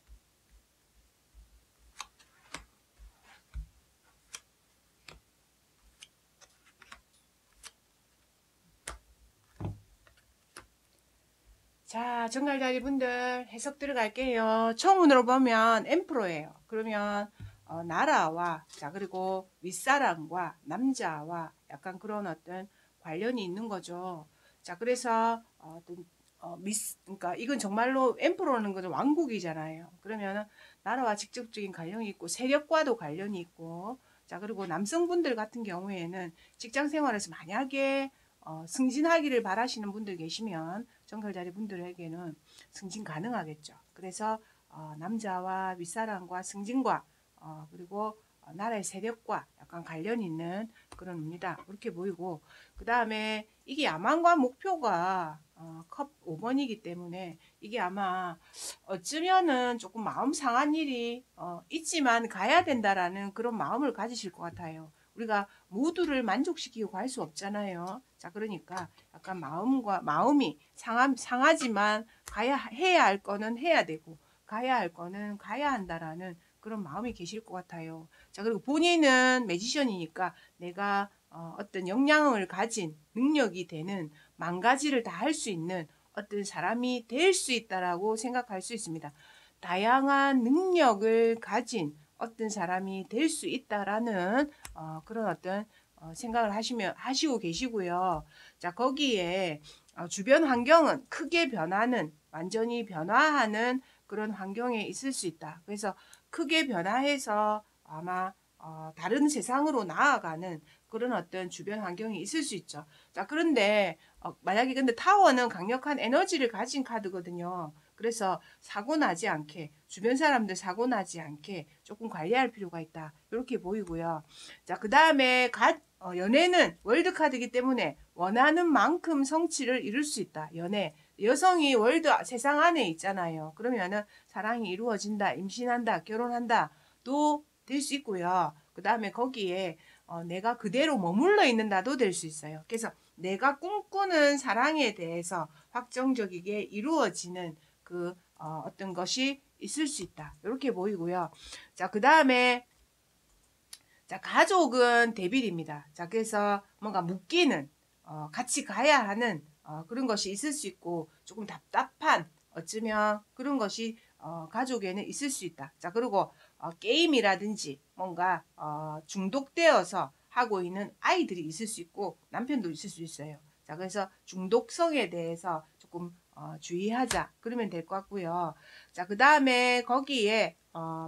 자, 정갈자리 분들 해석 들어갈게요. 총운으로 보면 엠프로예요. 그러면 어, 나라와, 자, 그리고 윗사람과 남자와 약간 그런 어떤 관련이 있는 거죠. 자, 그래서 어, 어떤 어, 미스, 그러니까 이건 정말로 엠프로는 거는 왕국이잖아요. 그러면 나라와 직접적인 관련이 있고 세력과도 관련이 있고, 자, 그리고 남성분들 같은 경우에는 직장 생활에서 만약에 어, 승진하기를 바라시는 분들 계시면 정갈자리 분들에게는 승진 가능하겠죠. 그래서 어, 남자와 윗사람과 승진과 어, 그리고 어, 나라의 세력과 약간 관련이 있는 그런 운이다. 그렇게 보이고, 그 다음에 이게 야망과 목표가 어, 컵 오 번이기 때문에 이게 아마 어쩌면은 조금 마음 상한 일이 어, 있지만 가야 된다라는 그런 마음을 가지실 것 같아요. 우리가 모두를 만족시키고 갈 수 없잖아요. 자, 그러니까 약간 마음과 마음이 상하, 상하지만 가야 해야 할 거는 해야 되고 가야 할 거는 가야 한다라는 그런 마음이 계실 것 같아요. 자, 그리고 본인은 매지션이니까 내가 어, 어떤 역량을 가진 능력이 되는 만 가지를 다 할 수 있는 어떤 사람이 될 수 있다라고 생각할 수 있습니다. 다양한 능력을 가진 어떤 사람이 될 수 있다라는 어, 그런 어떤 어, 생각을 하시면 하시고 계시고요. 자, 거기에 어, 주변 환경은 크게 변하는, 완전히 변화하는 그런 환경에 있을 수 있다. 그래서 크게 변화해서 아마 어, 다른 세상으로 나아가는 그런 어떤 주변 환경이 있을 수 있죠. 자, 그런데 어, 만약에 근데 타워는 강력한 에너지를 가진 카드거든요. 그래서 사고 나지 않게, 주변 사람들 사고 나지 않게 조금 관리할 필요가 있다. 이렇게 보이고요. 자, 그 다음에 어, 연애는 월드카드이기 때문에 원하는 만큼 성취를 이룰 수 있다. 연애. 여성이 월드 세상 안에 있잖아요. 그러면은 사랑이 이루어진다, 임신한다, 결혼한다 도 될 수 있고요. 그 다음에 거기에 어, 내가 그대로 머물러 있는다도 될 수 있어요. 그래서 내가 꿈꾸는 사랑에 대해서 확정적이게 이루어지는 그 어, 어떤 것이 있을 수 있다. 이렇게 보이고요. 자, 그 다음에 자, 가족은 대빌입니다. 자, 그래서 뭔가 묶이는 어, 같이 가야 하는 어, 그런 것이 있을 수 있고 조금 답답한 어쩌면 그런 것이 어, 가족에는 있을 수 있다. 자, 그리고 어, 게임이라든지 뭔가 어, 중독되어서 하고 있는 아이들이 있을 수 있고 남편도 있을 수 있어요. 자, 그래서 중독성에 대해서 조금 어, 주의하자. 그러면 될 것 같고요. 자, 그 다음에 거기에 어,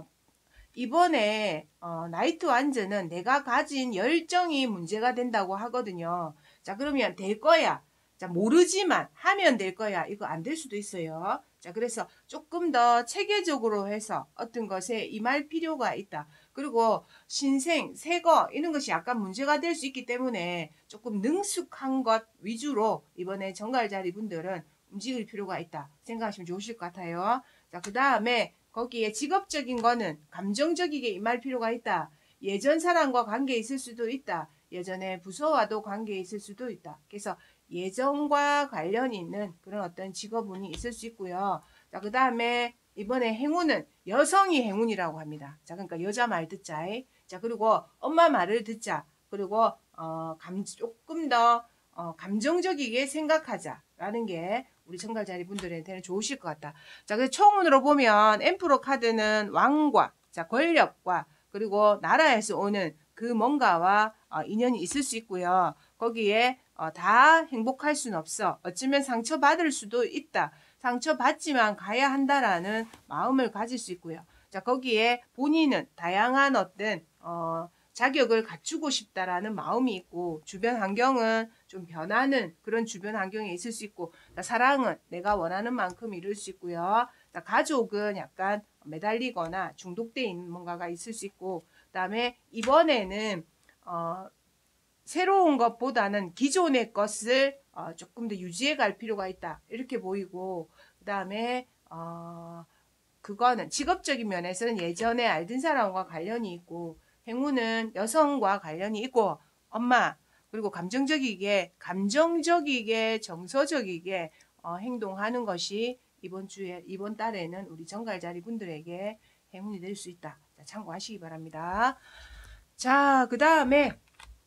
이번에 어, 나이트 완즈는 내가 가진 열정이 문제가 된다고 하거든요. 자, 그러면 될 거야. 자, 모르지만 하면 될 거야. 이거 안 될 수도 있어요. 자, 그래서 조금 더 체계적으로 해서 어떤 것에 임할 필요가 있다. 그리고 신생, 새거 이런 것이 약간 문제가 될 수 있기 때문에 조금 능숙한 것 위주로 이번에 정갈자리 분들은 움직일 필요가 있다. 생각하시면 좋으실 것 같아요. 자, 그 다음에 거기에 직업적인 거는 감정적이게 임할 필요가 있다. 예전 사람과 관계 있을 수도 있다. 예전에 부서와도 관계 있을 수도 있다. 그래서 예전과 관련이 있는 그런 어떤 직업운이 있을 수 있고요. 자, 그 다음에 이번에 행운은 여성이 행운이라고 합니다. 자, 그러니까 여자 말 듣자. 자, 그리고 엄마 말을 듣자. 그리고 어, 감, 조금 더 어, 감정적이게 생각하자라는 게 우리 정갈자리 분들한테는 좋으실 것 같다. 자, 그래서 총운으로 보면 엠프로 카드는 왕과 자 권력과 그리고 나라에서 오는 그 뭔가와 어, 인연이 있을 수 있고요. 거기에 어, 다 행복할 수는 없어. 어쩌면 상처받을 수도 있다. 상처받지만 가야 한다라는 마음을 가질 수 있고요. 자, 거기에 본인은 다양한 어떤 어, 자격을 갖추고 싶다라는 마음이 있고 주변 환경은 좀 변하는 그런 주변 환경에 있을 수 있고 자, 사랑은 내가 원하는 만큼 이룰 수 있고요. 자, 가족은 약간 매달리거나 중독돼 있는 뭔가가 있을 수 있고 그 다음에 이번에는 어, 새로운 것보다는 기존의 것을 어, 조금 더 유지해 갈 필요가 있다. 이렇게 보이고 그 다음에 어, 그거는 직업적인 면에서는 예전에 알던 사람과 관련이 있고 행운은 여성과 관련이 있고 엄마 그리고 감정적이게 감정적이게 정서적이게 어, 행동하는 것이 이번 주에 이번 달에는 우리 정갈자리 분들에게 행운이 될 수 있다. 자, 참고하시기 바랍니다. 자, 그 다음에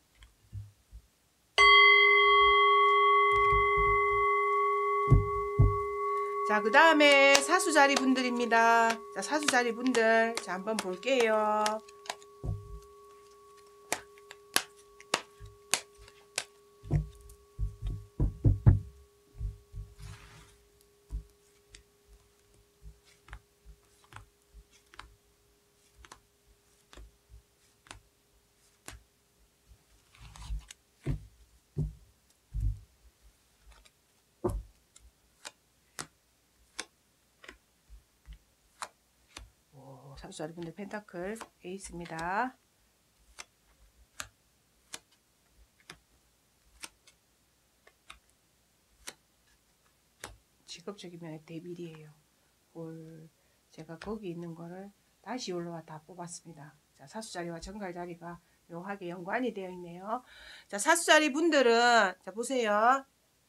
자, 그 다음에 사수자리 분들입니다. 자, 사수자리 분들 자 한번 볼게요. 사수자리 분들 펜타클 에이스입니다. 직업적인 면에 데빌이에요. 볼 제가 거기 있는 거를 다시 올라와 다 뽑았습니다. 자, 사수자리와 정갈자리가 묘하게 연관이 되어 있네요. 자, 사수자리 분들은 자 보세요.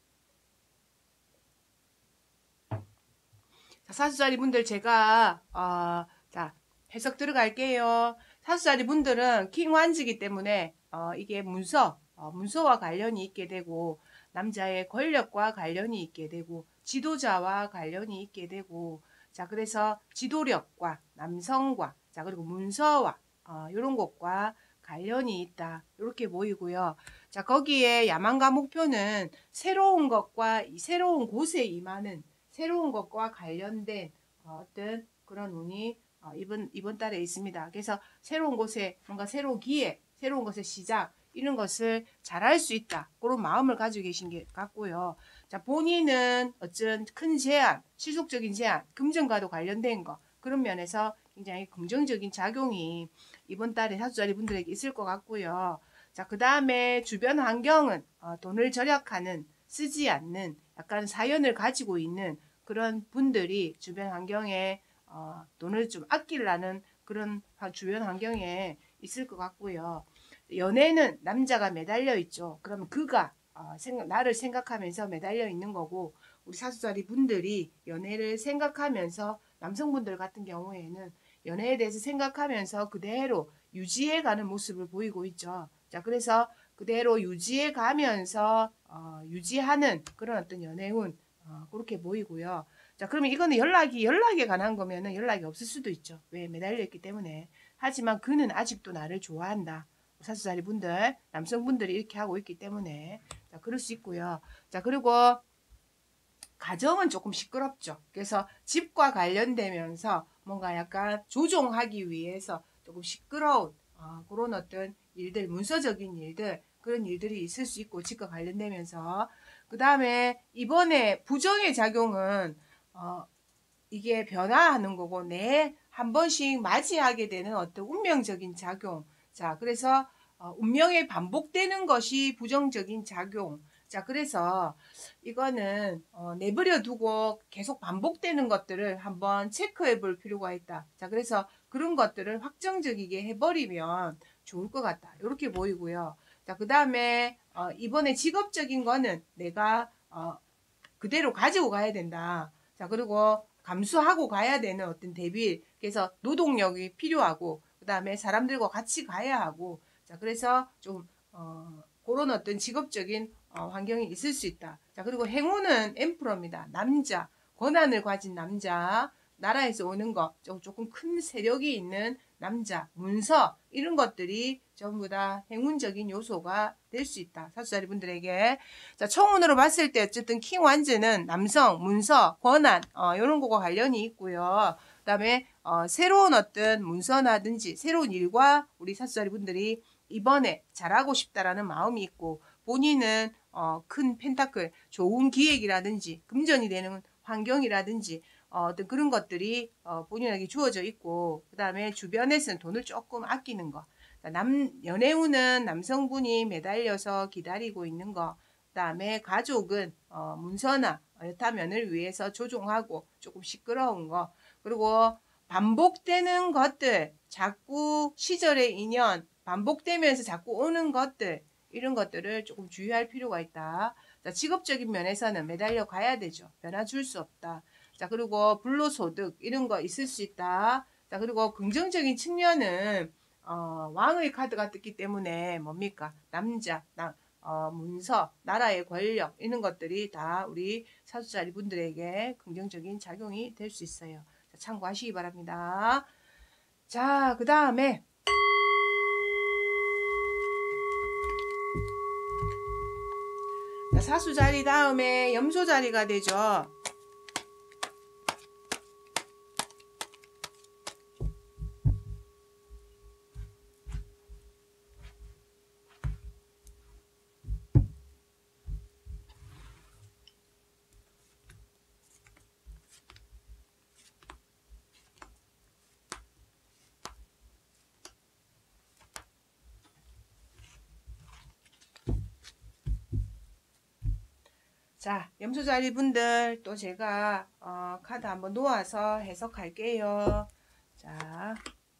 자, 사수자리 분들 제가 어, 자 해석 들어갈게요. 사수자리 분들은 킹완즈이기 때문에 어, 이게 문서, 어, 문서와 관련이 있게 되고 남자의 권력과 관련이 있게 되고 지도자와 관련이 있게 되고 자 그래서 지도력과 남성과 자 그리고 문서와 어, 이런 것과 관련이 있다. 이렇게 보이고요. 자 거기에 야망과 목표는 새로운 것과 이 새로운 곳에 임하는 새로운 것과 관련된 어, 어떤 그런 운이 어, 이번 이번 달에 있습니다. 그래서 새로운 곳에 뭔가 새로운 기회, 새로운 것의 시작 이런 것을 잘할 수 있다. 그런 마음을 가지고 계신 게 같고요. 자, 본인은 어쩐 큰 제안, 실속적인 제안, 금전과도 관련된 거 그런 면에서 굉장히 긍정적인 작용이 이번 달에 사주자리 분들에게 있을 것 같고요. 자, 그 다음에 주변 환경은 어, 돈을 절약하는, 쓰지 않는 약간 사연을 가지고 있는 그런 분들이 주변 환경에 어, 돈을 좀 아끼려는 그런 주변 환경에 있을 것 같고요. 연애는 남자가 매달려 있죠. 그러면 그가 어, 생각, 나를 생각하면서 매달려 있는 거고 우리 사수자리 분들이 연애를 생각하면서 남성분들 같은 경우에는 연애에 대해서 생각하면서 그대로 유지해 가는 모습을 보이고 있죠. 자, 그래서 그대로 유지해 가면서 어, 유지하는 그런 어떤 연애운 어, 그렇게 보이고요. 자, 그러면 이거는 연락이 연락에 관한 거면은 연락이 없을 수도 있죠. 왜 매달려 있기 때문에. 하지만 그는 아직도 나를 좋아한다. 사수자리 분들, 남성분들이 이렇게 하고 있기 때문에 자, 그럴 수 있고요. 자, 그리고 가정은 조금 시끄럽죠. 그래서 집과 관련되면서 뭔가 약간 조종하기 위해서 조금 시끄러운 어, 그런 어떤 일들, 문서적인 일들 그런 일들이 있을 수 있고 집과 관련되면서 그 다음에 이번에 부정의 작용은 어, 이게 변화하는 거고 내 한 번씩 맞이하게 되는 어떤 운명적인 작용. 자, 그래서 어, 운명에 반복되는 것이 부정적인 작용. 자, 그래서 이거는 어, 내버려 두고 계속 반복되는 것들을 한번 체크해 볼 필요가 있다. 자, 그래서 그런 것들을 확정적이게 해버리면 좋을 것 같다. 이렇게 보이고요. 자, 그 다음에 어, 이번에 직업적인 거는 내가 어, 그대로 가지고 가야 된다. 자, 그리고 감수하고 가야 되는 어떤 대비, 그래서 노동력이 필요하고, 그 다음에 사람들과 같이 가야 하고, 자, 그래서 좀, 어, 그런 어떤 직업적인 어, 환경이 있을 수 있다. 자, 그리고 행운은 엠프로입니다. 남자, 권한을 가진 남자, 나라에서 오는 거, 조금 큰 세력이 있는 남자, 문서, 이런 것들이 전부 다 행운적인 요소가 될 수 있다. 사주자리 분들에게. 자, 총운으로 봤을 때 어쨌든 킹완즈는 남성, 문서, 권한, 어, 이런 거가 관련이 있고요. 그 다음에, 어, 새로운 어떤 문서나든지 새로운 일과 우리 사주자리 분들이 이번에 잘하고 싶다라는 마음이 있고, 본인은, 어, 큰 펜타클, 좋은 기획이라든지, 금전이 되는 환경이라든지, 어, 어떤 그런 것들이, 어, 본인에게 주어져 있고, 그 다음에 주변에서는 돈을 조금 아끼는 거. 남, 연애운은 남성분이 매달려서 기다리고 있는 거. 그 다음에 가족은 어, 문서나 여타면을 위해서 조종하고 조금 시끄러운 거. 그리고 반복되는 것들, 자꾸 시절의 인연, 반복되면서 자꾸 오는 것들, 이런 것들을 조금 주의할 필요가 있다. 자, 직업적인 면에서는 매달려 가야 되죠. 변화 줄 수 없다. 자, 그리고 불로소득, 이런 거 있을 수 있다. 자, 그리고 긍정적인 측면은 어, 왕의 카드가 떴기 때문에 뭡니까? 남자, 나, 어, 문서, 나라의 권력 이런 것들이 다 우리 사주자리 분들에게 긍정적인 작용이 될 수 있어요. 자, 참고하시기 바랍니다. 자, 그 다음에 사수자리 다음에 염소자리가 되죠. 자, 염소자리 분들 또 제가 어, 카드 한번 놓아서 해석할게요. 자,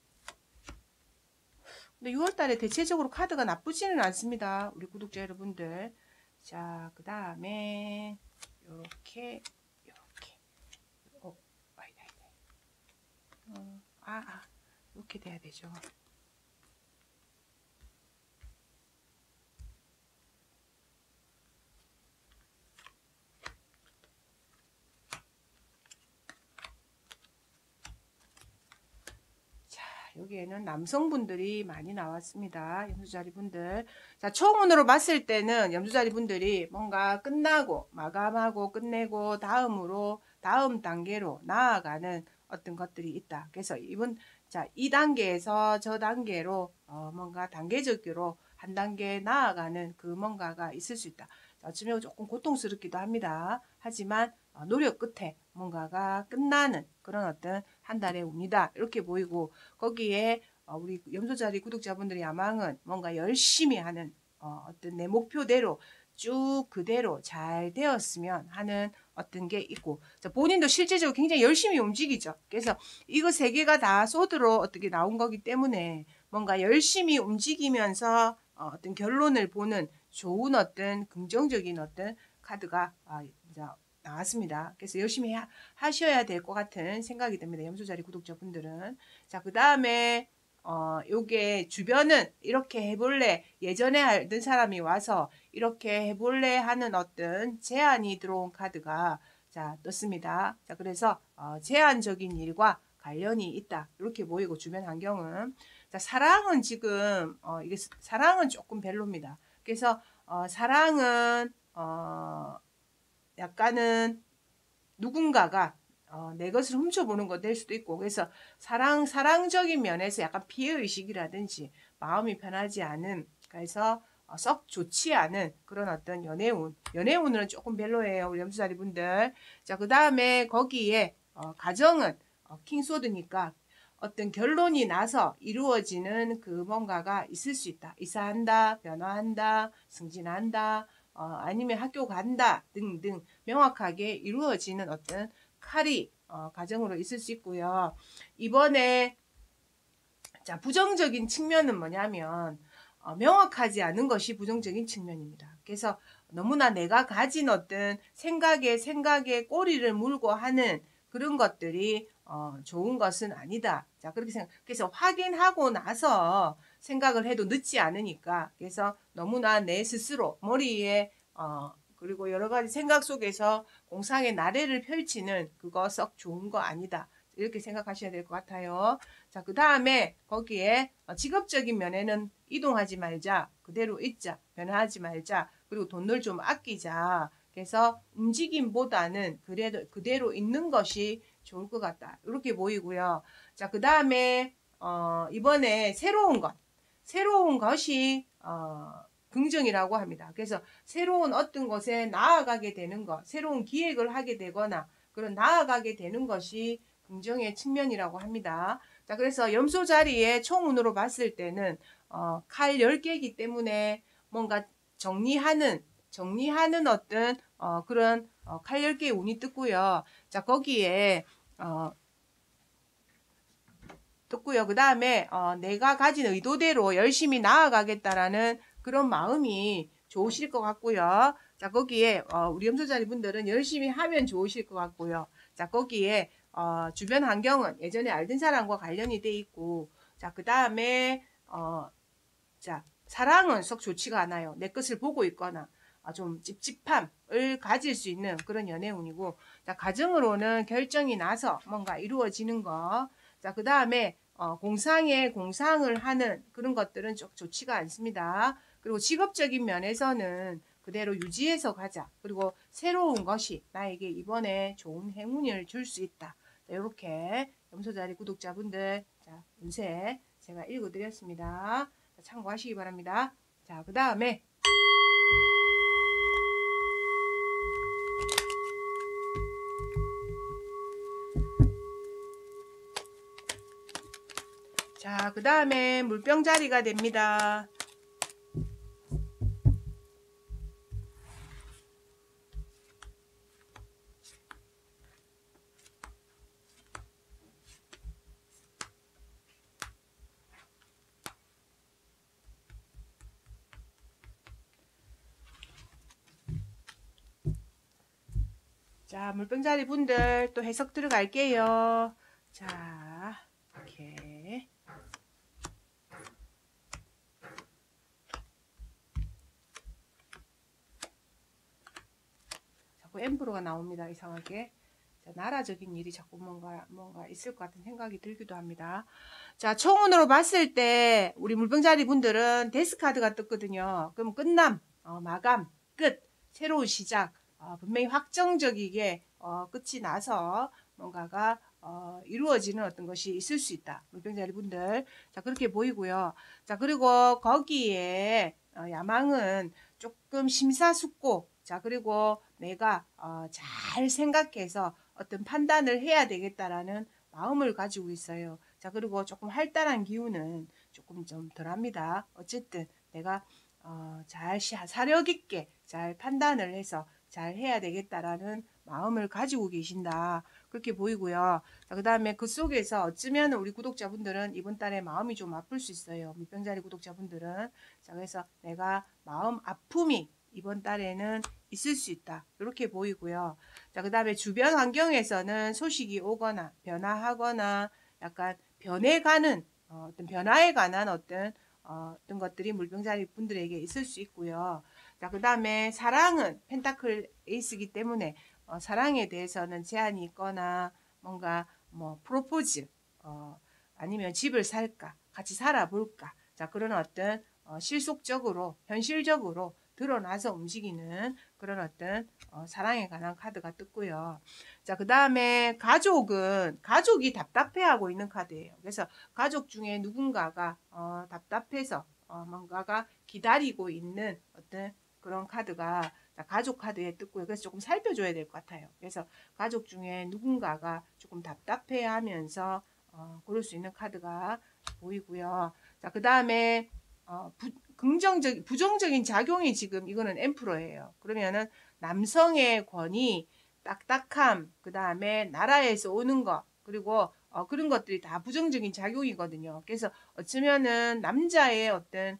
근데 유월 달에 대체적으로 카드가 나쁘지는 않습니다. 우리 구독자 여러분들. 자, 그 다음에 요렇게 요렇게 어, 아니다, 아니다. 어, 아, 아, 이렇게 돼야 되죠. 여기에는 남성분들이 많이 나왔습니다. 염소자리 분들. 자, 총운으로 봤을 때는 염소자리 분들이 뭔가 끝나고 마감하고 끝내고 다음으로 다음 단계로 나아가는 어떤 것들이 있다. 그래서 이번 자, 이 단계에서 저 단계로 어, 뭔가 단계적으로 한 단계 나아가는 그 뭔가가 있을 수 있다. 자, 어쩌면 조금 고통스럽기도 합니다. 하지만 어, 노력 끝에 뭔가가 끝나는 그런 어떤 한 달의 운이다. 이렇게 보이고 거기에 어, 우리 염소자리 구독자분들의 야망은 뭔가 열심히 하는 어, 어떤 내 목표대로 쭉 그대로 잘 되었으면 하는 어떤 게 있고 자, 본인도 실제적으로 굉장히 열심히 움직이죠. 그래서 이거 세 개가 다 소드로 어떻게 나온 거기 때문에 뭔가 열심히 움직이면서 어, 어떤 결론을 보는 좋은 어떤 긍정적인 어떤 카드가 아, 이제 나왔습니다. 그래서 열심히 하, 하셔야 될 것 같은 생각이 듭니다. 염소자리 구독자분들은. 자, 그 다음에 어, 요게 주변은 이렇게 해볼래 예전에 알던 사람이 와서 이렇게 해볼래 하는 어떤 제안이 들어온 카드가 자 떴습니다. 자 그래서 어, 제한적인 일과 관련이 있다 이렇게 보이고 주변 환경은 자 사랑은 지금 어, 이게 사랑은 조금 별로입니다. 그래서 어, 사랑은 어, 약간은 누군가가 어, 내 것을 훔쳐보는 것 될 수도 있고 그래서 사랑 사랑적인 면에서 약간 피해의식이라든지 마음이 편하지 않은 그래서 어, 썩 좋지 않은 그런 어떤 연애운 연애운은 조금 별로예요 우리 염소자리 분들. 자 그 다음에 거기에 어, 가정은 어, 킹소드니까 어떤 결론이 나서 이루어지는 그 뭔가가 있을 수 있다. 이사한다, 변화한다, 승진한다, 어, 아니면 학교 간다 등등 명확하게 이루어지는 어떤 칼이 어, 가정으로 있을 수 있고요. 이번에 자 부정적인 측면은 뭐냐면 어, 명확하지 않은 것이 부정적인 측면입니다. 그래서 너무나 내가 가진 어떤 생각에 생각에 꼬리를 물고 하는 그런 것들이 어, 좋은 것은 아니다. 자 그렇게 생각. 그래서 확인하고 나서 생각을 해도 늦지 않으니까. 그래서 너무나 내 스스로 머리에 어, 그리고 여러 가지 생각 속에서 공상의 나래를 펼치는 그거 썩 좋은 거 아니다. 이렇게 생각하셔야 될 것 같아요. 자, 그 다음에 거기에 직업적인 면에는 이동하지 말자. 그대로 있자. 변화하지 말자. 그리고 돈을 좀 아끼자. 그래서 움직임보다는 그래도 그대로 있는 것이 좋을 것 같다. 이렇게 보이고요. 자, 그 다음에 어, 이번에 새로운 것. 새로운 것이 어, 긍정이라고 합니다. 그래서 새로운 어떤 것에 나아가게 되는 것, 새로운 기획을 하게 되거나 그런 나아가게 되는 것이 긍정의 측면이라고 합니다. 자, 그래서 염소 자리에 총운으로 봤을 때는 어, 칼 열 개이기 때문에 뭔가 정리하는 정리하는 어떤 어, 그런 어, 칼 열 개의 운이 뜨고요. 자, 거기에 어, 떴고요. 그 다음에 어, 내가 가진 의도대로 열심히 나아가겠다라는 그런 마음이 좋으실 것 같고요. 자 거기에 어, 우리 염소자리 분들은 열심히 하면 좋으실 것 같고요. 자 거기에 어, 주변 환경은 예전에 알던 사람과 관련이 돼 있고 자그 다음에 어, 자 사랑은 썩 좋지가 않아요. 내 것을 보고 있거나 아, 좀 찝찝함을 가질 수 있는 그런 연애운이고 자 가정으로는 결정이 나서 뭔가 이루어지는 거 자 그 다음에 어, 공상에 공상을 하는 그런 것들은 좀 좋지가 않습니다. 그리고 직업적인 면에서는 그대로 유지해서 가자. 그리고 새로운 것이 나에게 이번에 좋은 행운을 줄 수 있다. 자, 이렇게 염소자리 구독자분들 자 운세 제가 읽어드렸습니다. 자, 참고하시기 바랍니다. 자, 그 다음에 자, 그 다음에 물병 자리가 됩니다. 자, 물병자리 분들 또 해석 들어갈게요. 자, 이렇게. 자꾸 엠브로가 나옵니다. 이상하게. 자, 나라적인 일이 자꾸 뭔가 뭔가 있을 것 같은 생각이 들기도 합니다. 자, 총운으로 봤을 때 우리 물병자리 분들은 데스 카드가 떴거든요. 그럼 끝남, 어, 마감, 끝, 새로운 시작, 어, 분명히 확정적이게 어, 끝이 나서 뭔가가 어, 이루어지는 어떤 것이 있을 수 있다. 물병자리 분들. 자, 그렇게 보이고요. 자, 그리고 거기에 어, 야망은 조금 심사숙고, 자, 그리고 내가 어, 잘 생각해서 어떤 판단을 해야 되겠다라는 마음을 가지고 있어요. 자, 그리고 조금 활달한 기운은 조금 좀 덜합니다. 어쨌든 내가 어, 잘 사력 있게 잘 판단을 해서 잘 해야 되겠다라는 마음을 가지고 계신다. 그렇게 보이고요. 자, 그 다음에 그 속에서 어쩌면 우리 구독자분들은 이번 달에 마음이 좀 아플 수 있어요. 물병자리 구독자분들은. 자, 그래서 내가 마음 아픔이 이번 달에는 있을 수 있다. 이렇게 보이고요. 자, 그 다음에 주변 환경에서는 소식이 오거나 변화하거나 약간 변해가는 어, 어떤 변화에 관한 어떤 어, 어떤 것들이 물병자리 분들에게 있을 수 있고요. 자, 그 다음에 사랑은 펜타클 에이스이기 때문에 어, 사랑에 대해서는 제한이 있거나 뭔가 뭐 프로포즈 어, 아니면 집을 살까 같이 살아볼까 자 그런 어떤 어, 실속적으로 현실적으로 드러나서 움직이는 그런 어떤 어, 사랑에 관한 카드가 떴고요. 자, 그 다음에 가족은 가족이 답답해하고 있는 카드예요. 그래서 가족 중에 누군가가 어, 답답해서 어, 뭔가가 기다리고 있는 어떤 그런 카드가 자, 가족 카드에 떴고요. 그래서 조금 살펴줘야 될 것 같아요. 그래서 가족 중에 누군가가 조금 답답해하면서 어, 고를 수 있는 카드가 보이고요. 자, 그 다음에 어, 부, 긍정적, 부정적인 작용이 지금 이거는 엠프로예요. 그러면은 남성의 권위, 딱딱함, 그 다음에 나라에서 오는 것, 그리고 어, 그런 것들이 다 부정적인 작용이거든요. 그래서 어쩌면은 남자의 어떤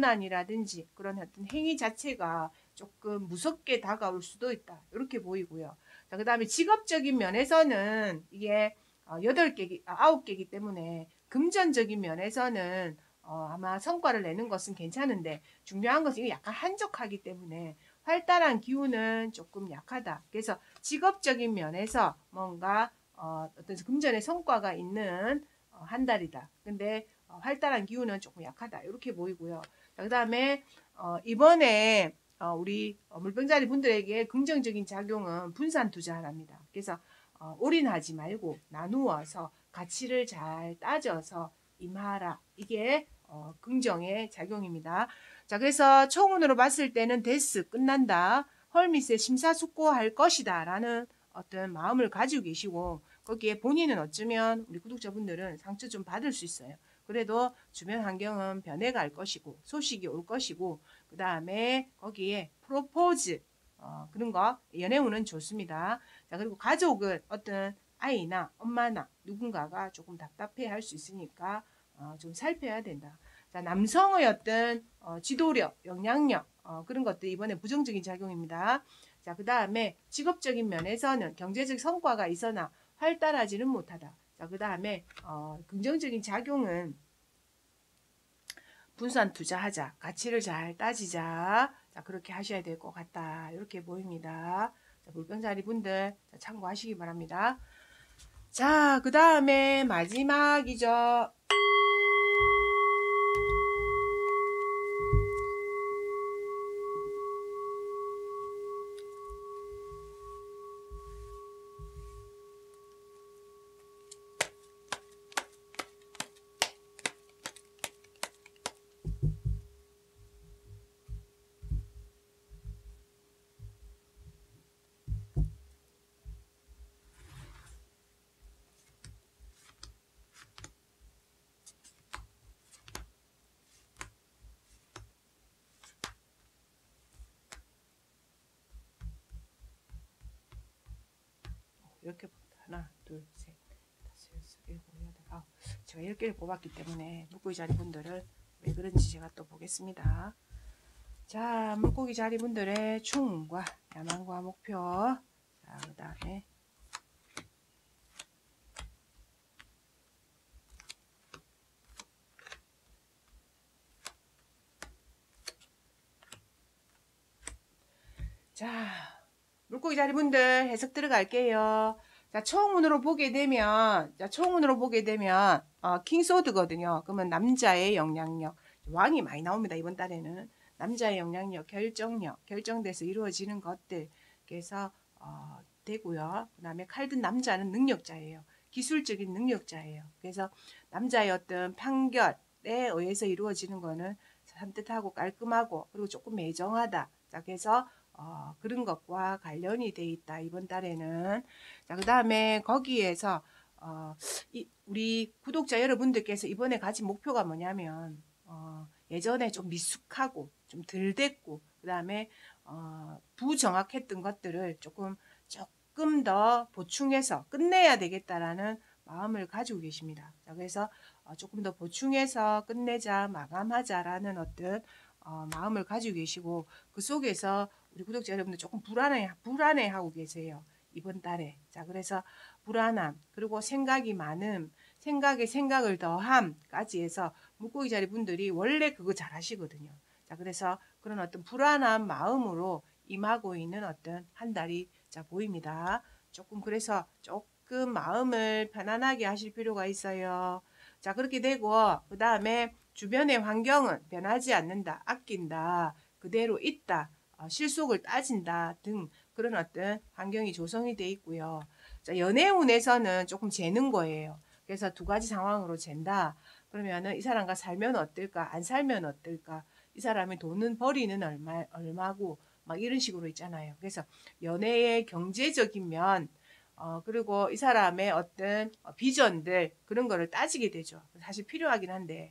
권한이라든지 그런 어떤 행위 자체가 조금 무섭게 다가올 수도 있다. 이렇게 보이고요. 자, 그 다음에 직업적인 면에서는 이게 어, 여덟 개, 아홉 개이기 때문에 금전적인 면에서는 어, 아마 성과를 내는 것은 괜찮은데 중요한 것은 이게 약간 한적하기 때문에 활달한 기운은 조금 약하다. 그래서 직업적인 면에서 뭔가 어, 어떤 금전의 성과가 있는 어, 한 달이다. 근데 어, 활달한 기운은 조금 약하다. 이렇게 보이고요. 그 다음에 어, 이번에 어, 우리 어, 물병자리 분들에게 긍정적인 작용은 분산 투자랍니다. 그래서 어, 올인하지 말고 나누어서 가치를 잘 따져서 임하라. 이게 어, 긍정의 작용입니다. 자, 그래서 총운으로 봤을 때는 데스 끝난다. 헐밋에 심사숙고할 것이다. 라는 어떤 마음을 가지고 계시고 거기에 본인은 어쩌면 우리 구독자분들은 상처 좀 받을 수 있어요. 그래도 주변 환경은 변해갈 것이고 소식이 올 것이고 그 다음에 거기에 프로포즈 어, 그런 거 연애운은 좋습니다. 자, 그리고 가족은 어떤 아이나 엄마나 누군가가 조금 답답해 할 수 있으니까 어, 좀 살펴야 된다. 자, 남성의 어떤 어, 지도력, 영향력 어, 그런 것들 이번에 부정적인 작용입니다. 자, 그 다음에 직업적인 면에서는 경제적 성과가 있으나 활달하지는 못하다. 자, 그 다음에 어, 긍정적인 작용은 분산 투자하자. 가치를 잘 따지자. 자, 그렇게 하셔야 될 것 같다. 이렇게 보입니다. 자, 물병자리 분들 자, 참고하시기 바랍니다. 자, 그 다음에 마지막이죠. 이렇게 하나, 둘, 셋, 다섯, 여섯, 일곱, 여덟, 아홉. 제가 열 개를 뽑았기 때문에 물고기 자리 분들을 왜 그런지 제가 또 보겠습니다. 자, 물고기 자리 분들의 충과 야망과 목표. 자, 그 다음에 자, 물고기 자리 분들 해석 들어갈게요. 자, 총운으로 보게 되면, 자, 총운으로 보게 되면, 어, 킹소드거든요. 그러면 남자의 영향력. 왕이 많이 나옵니다. 이번 달에는. 남자의 영향력, 결정력, 결정돼서 이루어지는 것들. 그래서, 어, 되고요. 그 다음에 칼든 남자는 능력자예요. 기술적인 능력자예요. 그래서 남자의 어떤 판결에 의해서 이루어지는 거는 산뜻하고 깔끔하고, 그리고 조금 매정하다. 자, 그래서, 어, 그런 것과 관련이 돼 있다. 이번 달에는. 자, 그 다음에 거기에서 어, 이, 우리 구독자 여러분들께서 이번에 가진 목표가 뭐냐면 어, 예전에 좀 미숙하고 좀 덜 됐고 그 다음에 어, 부정확했던 것들을 조금 조금 더 보충해서 끝내야 되겠다라는 마음을 가지고 계십니다. 자, 그래서 어, 조금 더 보충해서 끝내자, 마감하자라는 어떤 어, 마음을 가지고 계시고 그 속에서 우리 구독자 여러분들 조금 불안해 불안해하고 계세요. 이번 달에. 자, 그래서 불안함, 그리고 생각이 많음, 생각에 생각을 더함까지 해서 물고기 자리 분들이 원래 그거 잘 하시거든요. 자, 그래서 그런 어떤 불안한 마음으로 임하고 있는 어떤 한 달이 자, 보입니다. 조금 그래서 조금 마음을 편안하게 하실 필요가 있어요. 자, 그렇게 되고, 그 다음에 주변의 환경은 변하지 않는다, 아낀다, 그대로 있다, 어, 실속을 따진다 등 그런 어떤 환경이 조성이 돼 있고요. 자, 연애운에서는 조금 재는 거예요. 그래서 두 가지 상황으로 잰다. 그러면은 이 사람과 살면 어떨까? 안 살면 어떨까? 이 사람의 돈은 벌이는 얼마, 얼마고 막 이런 식으로 있잖아요. 그래서 연애의 경제적인 면, 어, 그리고 이 사람의 어떤 비전들 그런 거를 따지게 되죠. 사실 필요하긴 한데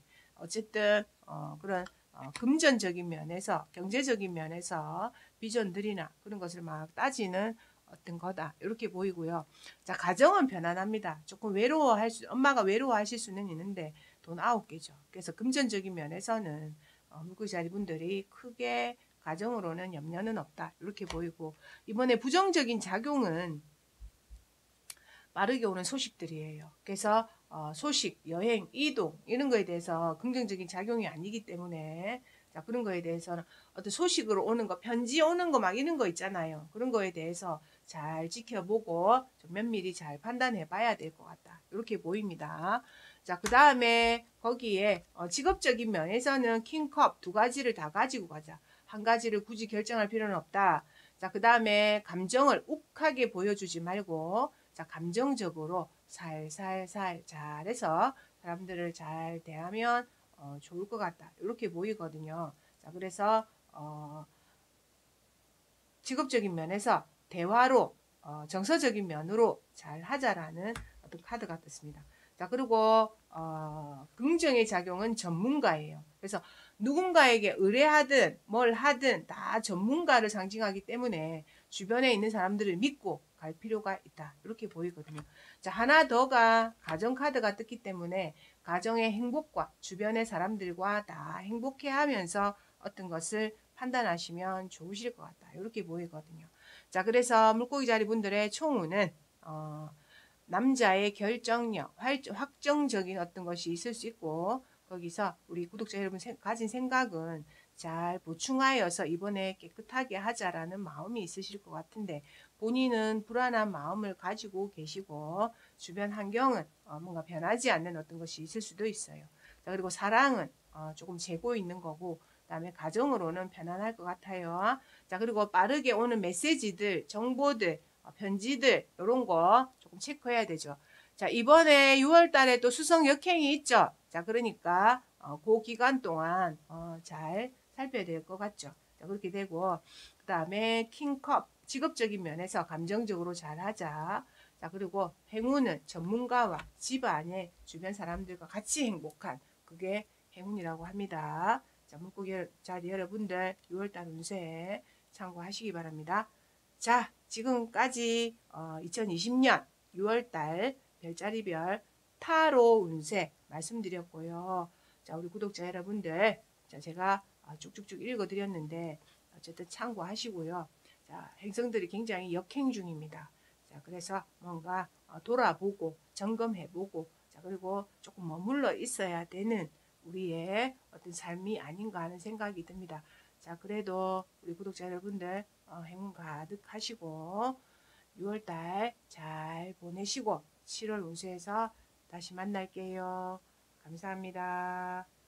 어쨌든 어, 그런 어, 금전적인 면에서 경제적인 면에서 비전들이나 그런 것을 막 따지는 어떤 거다 이렇게 보이고요. 자, 가정은 편안합니다. 조금 외로워할 수 엄마가 외로워하실 수는 있는데 돈 아홉 개죠. 그래서 금전적인 면에서는 어, 물고기자리 분들이 크게 가정으로는 염려는 없다 이렇게 보이고 이번에 부정적인 작용은 빠르게 오는 소식들이에요. 그래서 어, 소식, 여행, 이동 이런 거에 대해서 긍정적인 작용이 아니기 때문에 자, 그런 거에 대해서는 어떤 소식으로 오는 거, 편지 오는 거 막 이런 거 있잖아요. 그런 거에 대해서 잘 지켜보고 좀 면밀히 잘 판단해 봐야 될 것 같다. 이렇게 보입니다. 자, 그 다음에 거기에 어, 직업적인 면에서는 킹컵 두 가지를 다 가지고 가자. 한 가지를 굳이 결정할 필요는 없다. 자, 그 다음에 감정을 욱하게 보여주지 말고 자, 감정적으로 살살살 잘해서 사람들을 잘 대하면 어, 좋을 것 같다. 이렇게 보이거든요. 자, 그래서 어, 직업적인 면에서 대화로 어, 정서적인 면으로 잘 하자라는 어떤 카드가 떴습니다. 자, 그리고 어, 긍정의 작용은 전문가예요. 그래서 누군가에게 의뢰하든 뭘 하든 다 전문가를 상징하기 때문에 주변에 있는 사람들을 믿고 갈 필요가 있다. 이렇게 보이거든요. 자, 하나 더가 가정 카드가 떴기 때문에 가정의 행복과 주변의 사람들과 다 행복해 하면서 어떤 것을 판단하시면 좋으실 것 같다. 이렇게 보이거든요. 자, 그래서 물고기 자리 분들의 총운은 어, 남자의 결정력, 확정적인 어떤 것이 있을 수 있고 거기서 우리 구독자 여러분 가진 생각은 잘 보충하여서 이번에 깨끗하게 하자라는 마음이 있으실 것 같은데 본인은 불안한 마음을 가지고 계시고 주변 환경은 어, 뭔가 변하지 않는 어떤 것이 있을 수도 있어요. 자, 그리고 사랑은 어, 조금 재고 있는 거고 그다음에 가정으로는 편안할 것 같아요. 자, 그리고 빠르게 오는 메시지들, 정보들, 어, 편지들 이런 거 조금 체크해야 되죠. 자, 이번에 유월 달에 또 수성 역행이 있죠. 자, 그러니까 어, 그 기간 동안 어, 잘 살펴야 될 것 같죠. 자, 그렇게 되고 그 다음에 킹컵 직업적인 면에서 감정적으로 잘 하자. 자, 그리고 행운은 전문가와 집안의 주변 사람들과 같이 행복한 그게 행운이라고 합니다. 자, 물고기 자리 여러분들 유월달 운세 참고하시기 바랍니다. 자, 지금까지 어, 이천이십 년 유월달 별자리별 타로 운세 말씀드렸고요. 자, 우리 구독자 여러분들, 자, 제가 쭉쭉쭉 읽어드렸는데 어쨌든 참고하시고요. 자, 행성들이 굉장히 역행 중입니다. 자, 그래서 뭔가 돌아보고 점검해보고 자, 그리고 조금 머물러 있어야 되는 우리의 어떤 삶이 아닌가 하는 생각이 듭니다. 자, 그래도 우리 구독자 여러분들 어, 행운 가득 하시고 유월달 잘 보내시고 칠월 운수에서 다시 만날게요. 감사합니다.